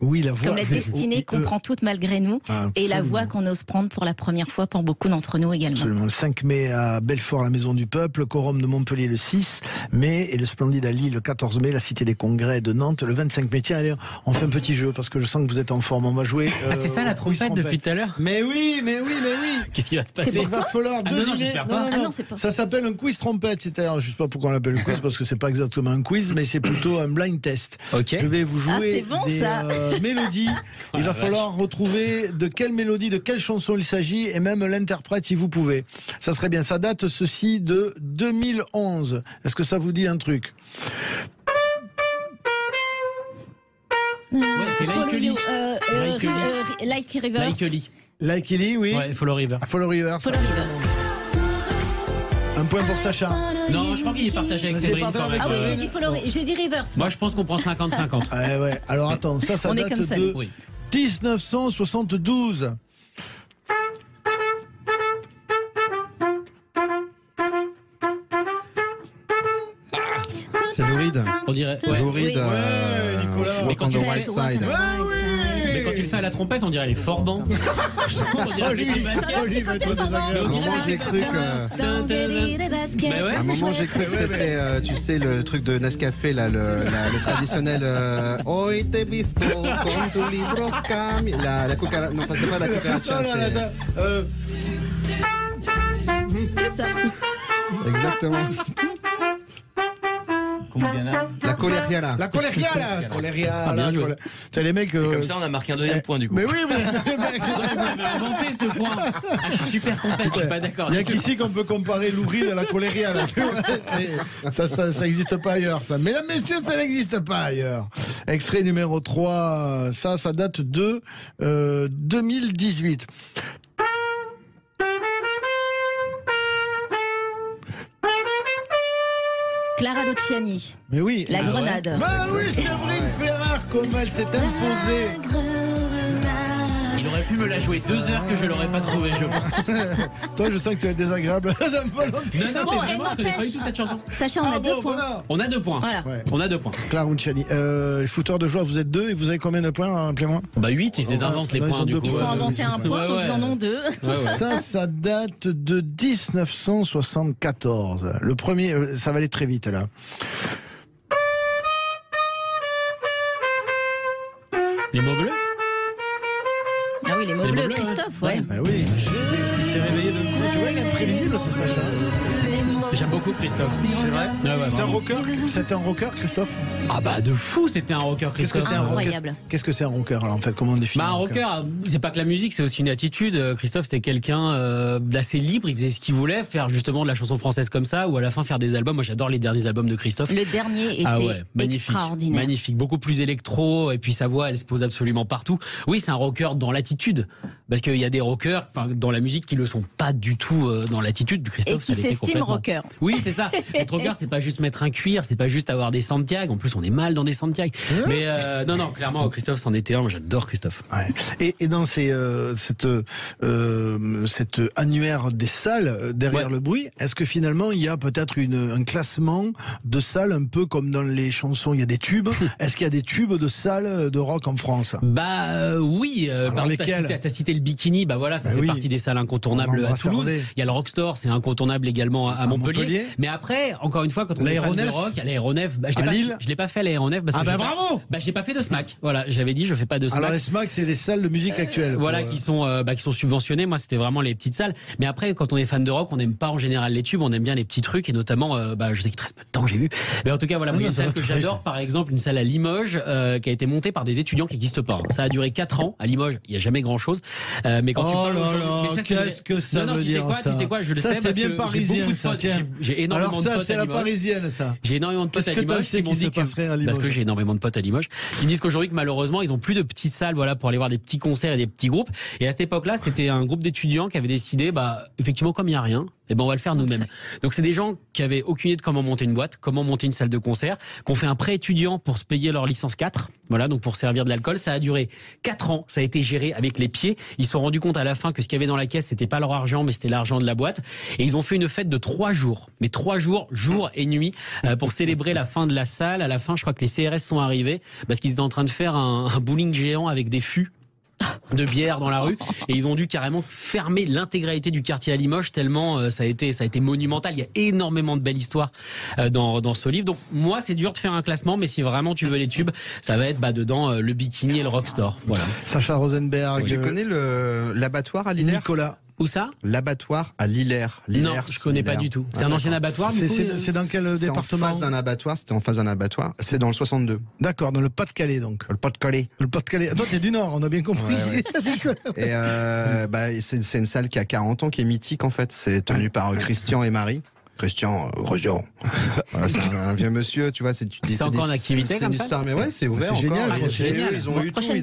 Oui, la voix. Comme la destinée qu'on prend toute malgré nous. Et la voix qu'on ose prendre pour la première fois pour beaucoup d'entre nous également. Absolument. Le 5 mai à Belfort, la Maison du Peuple, Quorum de Montpellier le 6 mai et le Splendide à Lille le 14 mai, la Cité des Congrès de Nantes le 25 mai. Tiens, allez, on fait un petit jeu parce que je sens que vous êtes en forme. On va jouer. C'est ça la trompette depuis tout à l'heure? Mais oui. Qu'est-ce qui va se passer? Il va falloir deviner. Non, ça s'appelle un quiz trompette. C'est-à-dire, je sais pas pourquoi on l'appelle un quiz parce que c'est pas exactement un quiz, mais c'est plutôt un blind test. Okay. Je vais vous jouer des mélodies. Il va falloir retrouver de quelle mélodie, de quelle chanson il s'agit et même l'interprète si vous pouvez. Ça serait bien. Ça date ceci de 2011. Est-ce que ça vous dit un truc? C'est Like Lee. Like Rivers. Like Lee, oui. Ouais, Follow River. Follow River. Un point pour Sacha. Non, je crois qu'il est partagé avec Séverine. Ah oui, j'ai dit Rivers. Moi, je pense qu'on prend 50-50. Ouais. Alors attends, ça date de 1972. C'est Lou Reed. On dirait. Lou Reed. Nicolas. Mais quand tu le fais à la trompette, on dirait les Forbans. On dirait les baskets. À un moment, j'ai cru que. À un moment, j'ai cru que c'était, tu sais, le truc de Nescafé, là, le traditionnel. Oi te visto con tu libros cami. La cucaracha. Non, c'est pas la cucaracha. C'est ça. Exactement. La colériala. La colériala. T'as les mecs. Comme ça, on a marqué un deuxième point du coup. Mais oui, Vous m'avez inventé ce point. Je suis super content, je suis pas d'accord. Il n'y a qu'ici qu'on peut comparer Lou Reed à la colériala. Ça n'existe pas ailleurs, ça. Mesdames, messieurs, ça n'existe pas ailleurs. Extrait numéro 3, ça date de 2018. Clara Luciani. Mais oui. La Grenade. Bah oui, Séverine Ferrer, comme elle s'est imposée. Il aurait pu me la jouer 2 heures que je l'aurais pas trouvé, je pense. Toi, je sens que tu es désagréable. Non, mais vraiment, je connais pas du tout cette chanson. Sacha, on a 2 points. Voilà. On a 2 points. Voilà. Ouais. On a 2 points. Clara Luciani. Footeur de joie, vous êtes 2 et vous avez combien de points, rappelez-moi? Bah 8, ils les inventent les ils points ont du 2 coup. Ils ont inventé un point, donc ils en ont 2. Ça date de 1974. Le premier, ça va aller très vite là. Les mots bleus? Ah oui, les mots bleus, Christophe, ouais. Bah oui, il s'est réveillé de coup. Tu vois, il est imprévisible, ce Sacha. J'aime beaucoup Christophe. C'est vrai? Ouais, C'est un rocker? C'était un rocker, Christophe? Ah bah de fou, c'était un rocker Christophe. Incroyable. Qu'est-ce que c'est un rocker alors en fait? Comment on définit? Bah un rocker, c'est pas que la musique, c'est aussi une attitude. Christophe, c'était quelqu'un d'assez libre, il faisait ce qu'il voulait, faire justement de la chanson française comme ça, ou à la fin faire des albums. Moi j'adore les derniers albums de Christophe. Le dernier était extraordinaire. Magnifique, beaucoup plus électro, et puis sa voix, elle se pose absolument partout. Oui, c'est un rocker dans l'attitude, parce qu'il y a des rockers dans la musique qui le sont pas du tout dans l'attitude. Christophe, et qui s'estime rocker. Oui, c'est ça. Être rocker, c'est pas juste mettre un cuir, c'est pas juste avoir des Santiago. En plus, on est mal dans des Santiago. Mais non, clairement, Christophe c'en était un. Moi, j'adore Christophe. Ouais. Et dans cette annuaire des salles derrière le bruit, est-ce que finalement il y a peut-être un classement de salles un peu comme dans les chansons, il y a des tubes. Est-ce qu'il y a des tubes de salles de rock en France? Bah oui. Par lesquelles? T'as cité le Bikini. Bah voilà, ça fait partie des salles incontournables à Toulouse. Il y a le Rockstore, c'est incontournable également à Montpellier. Mais après, encore une fois, quand on est fan de rock, l'aéronef, je l'ai pas fait à l'aéronef parce que bravo. J'ai pas fait de SMAC. Voilà, j'avais dit je fais pas de SMAC. Alors les SMAC, c'est les salles de musique actuelles. Voilà, qui sont subventionnées. Moi, c'était vraiment les petites salles. Mais après, quand on est fan de rock, on n'aime pas en général les tubes, on aime bien les petits trucs et notamment, je sais qu'il te reste peu de temps, j'ai vu. Mais en tout cas, voilà, il y a une salle que j'adore, par exemple, une salle à Limoges qui a été montée par des étudiants qui n'existent pas. Ça a duré 4 ans à Limoges. Il y a jamais grand chose. Mais quand tu parles qu'est-ce que ça veut dire ça? Tu sais quoi, je le sais parce que parisien, ça. J'ai énormément de potes à Limoges. Alors ça, c'est la parisienne, ça. J'ai énormément de potes à Limoges qui m'ont dit parce que j'ai énormément de potes à Limoges. Ils disent qu'aujourd'hui, que malheureusement, ils ont plus de petites salles, voilà, pour aller voir des petits concerts et des petits groupes. Et à cette époque-là, c'était un groupe d'étudiants qui avait décidé, effectivement, comme il y a rien, Eh ben on va le faire nous-mêmes. Donc c'est des gens qui avaient aucune idée de comment monter une boîte, comment monter une salle de concert, qui ont fait un prêt étudiant pour se payer leur licence 4, voilà, donc pour servir de l'alcool. Ça a duré 4 ans, ça a été géré avec les pieds. Ils se sont rendus compte à la fin que ce qu'il y avait dans la caisse, c'était pas leur argent, mais c'était l'argent de la boîte. Et ils ont fait une fête de 3 jours, mais 3 jours, jour et nuit, pour célébrer la fin de la salle. À la fin, je crois que les CRS sont arrivés parce qu'ils étaient en train de faire un bowling géant avec des fûts de bière dans la rue, et ils ont dû carrément fermer l'intégralité du quartier à Limoges tellement ça a été monumental. Il y a énormément de belles histoires dans ce livre. Donc moi c'est dur de faire un classement, mais si vraiment tu veux les tubes, ça va être dedans le bikini et le rockstore. Voilà. Sacha Rosenberg. Tu connais l'abattoir à Lillers? Nicolas. Où ça? L'abattoir à Lillers. Non, je connais pas du tout. C'est un ancien abattoir. C'est dans quel département? En face d'un abattoir. C'était en face d'un abattoir. C'est dans le 62. D'accord, dans le Pas-de-Calais donc. Le Pas-de-Calais. Le Pas-de-Calais. Toi, t'es du Nord, on a bien compris. Ouais. Et c'est une salle qui a 40 ans, qui est mythique en fait. C'est tenu par Christian et Marie. Christian. Voilà, c'est un vieux monsieur, tu vois. C'est encore en activité comme ça. Mais ouais, c'est ouvert. C'est génial. C'est génial. Ils ont eu tout.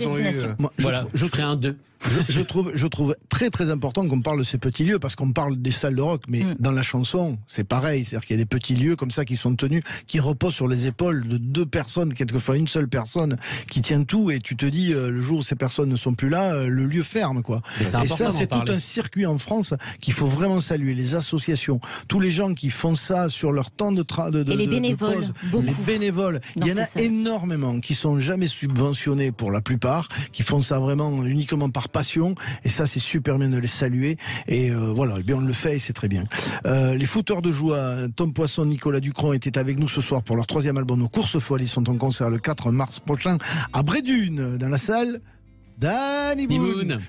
Je ferai un 2. Je trouve très très important qu'on parle de ces petits lieux, parce qu'on parle des salles de rock, mais dans la chanson c'est pareil, c'est-à-dire qu'il y a des petits lieux comme ça qui sont tenus, qui reposent sur les épaules de 2 personnes, quelquefois une seule personne qui tient tout, et tu te dis le jour où ces personnes ne sont plus là, le lieu ferme quoi. Et ça c'est tout un circuit en France qu'il faut vraiment saluer, les associations, tous les gens qui font ça sur leur temps de et les bénévoles, pause, beaucoup. Les bénévoles, il y en a énormément qui sont jamais subventionnés pour la plupart, qui font ça vraiment uniquement par passion, et ça c'est super bien de les saluer, et voilà, et bien on le fait et c'est très bien. Les fouteurs de joie, Tom Poisson, Nicolas Ducron étaient avec nous ce soir pour leur 3e album aux Courses Folles. Ils sont en concert le 4 mars prochain à Brédune, dans la salle Danny Boone.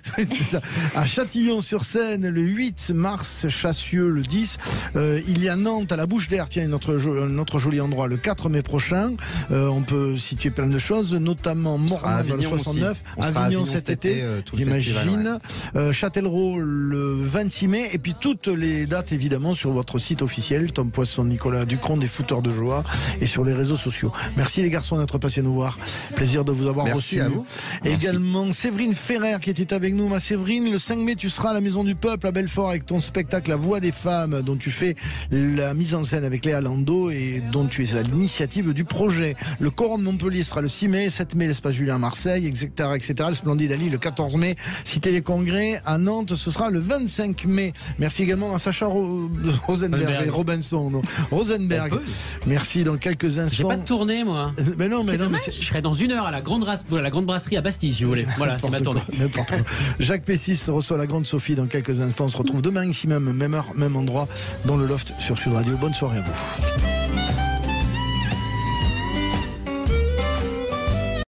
À Châtillon-sur-Seine le 8 mars, Chassieux le 10. Il y a Nantes à la Bouche d'Air, tiens, notre joli endroit, le 4 mai prochain. On peut situer plein de choses, notamment Mormant dans le 69, Avignon cet été, j'imagine. Châtellerault le 26 mai, et puis toutes les dates évidemment sur votre site officiel, Tom Poisson, Nicolas Ducron des Fouteurs de Joie, et sur les réseaux sociaux. Merci les garçons d'être passés nous voir. Plaisir de vous avoir reçu. Merci à vous. Également Séverine Ferrer qui était avec nous. Ma Séverine, le 5 mai, tu seras à la Maison du Peuple à Belfort avec ton spectacle La Voix des Femmes, dont tu fais la mise en scène avec Léa Landau et dont tu es à l'initiative du projet. Le Coran de Montpellier sera le 6 mai, 7 mai, l'Espace Julien à Marseille, etc., etc. Le Splendide Ali le 14 mai, Cité des Congrès à Nantes, ce sera le 25 mai. Merci également à Sacha Rosenberg et Robinson. Rosenberg. Merci dans quelques instants. J'ai pas de tournée, moi. Mais non, mais je serai dans 1 heure à la grande brasserie à Bastille, si vous voulez. Voilà, c'est ma tournée. Jacques Pessis reçoit la grande Sophie dans quelques instants. On se retrouve demain ici même, même heure, même endroit, dans le Loft sur Sud Radio. Bonne soirée à vous.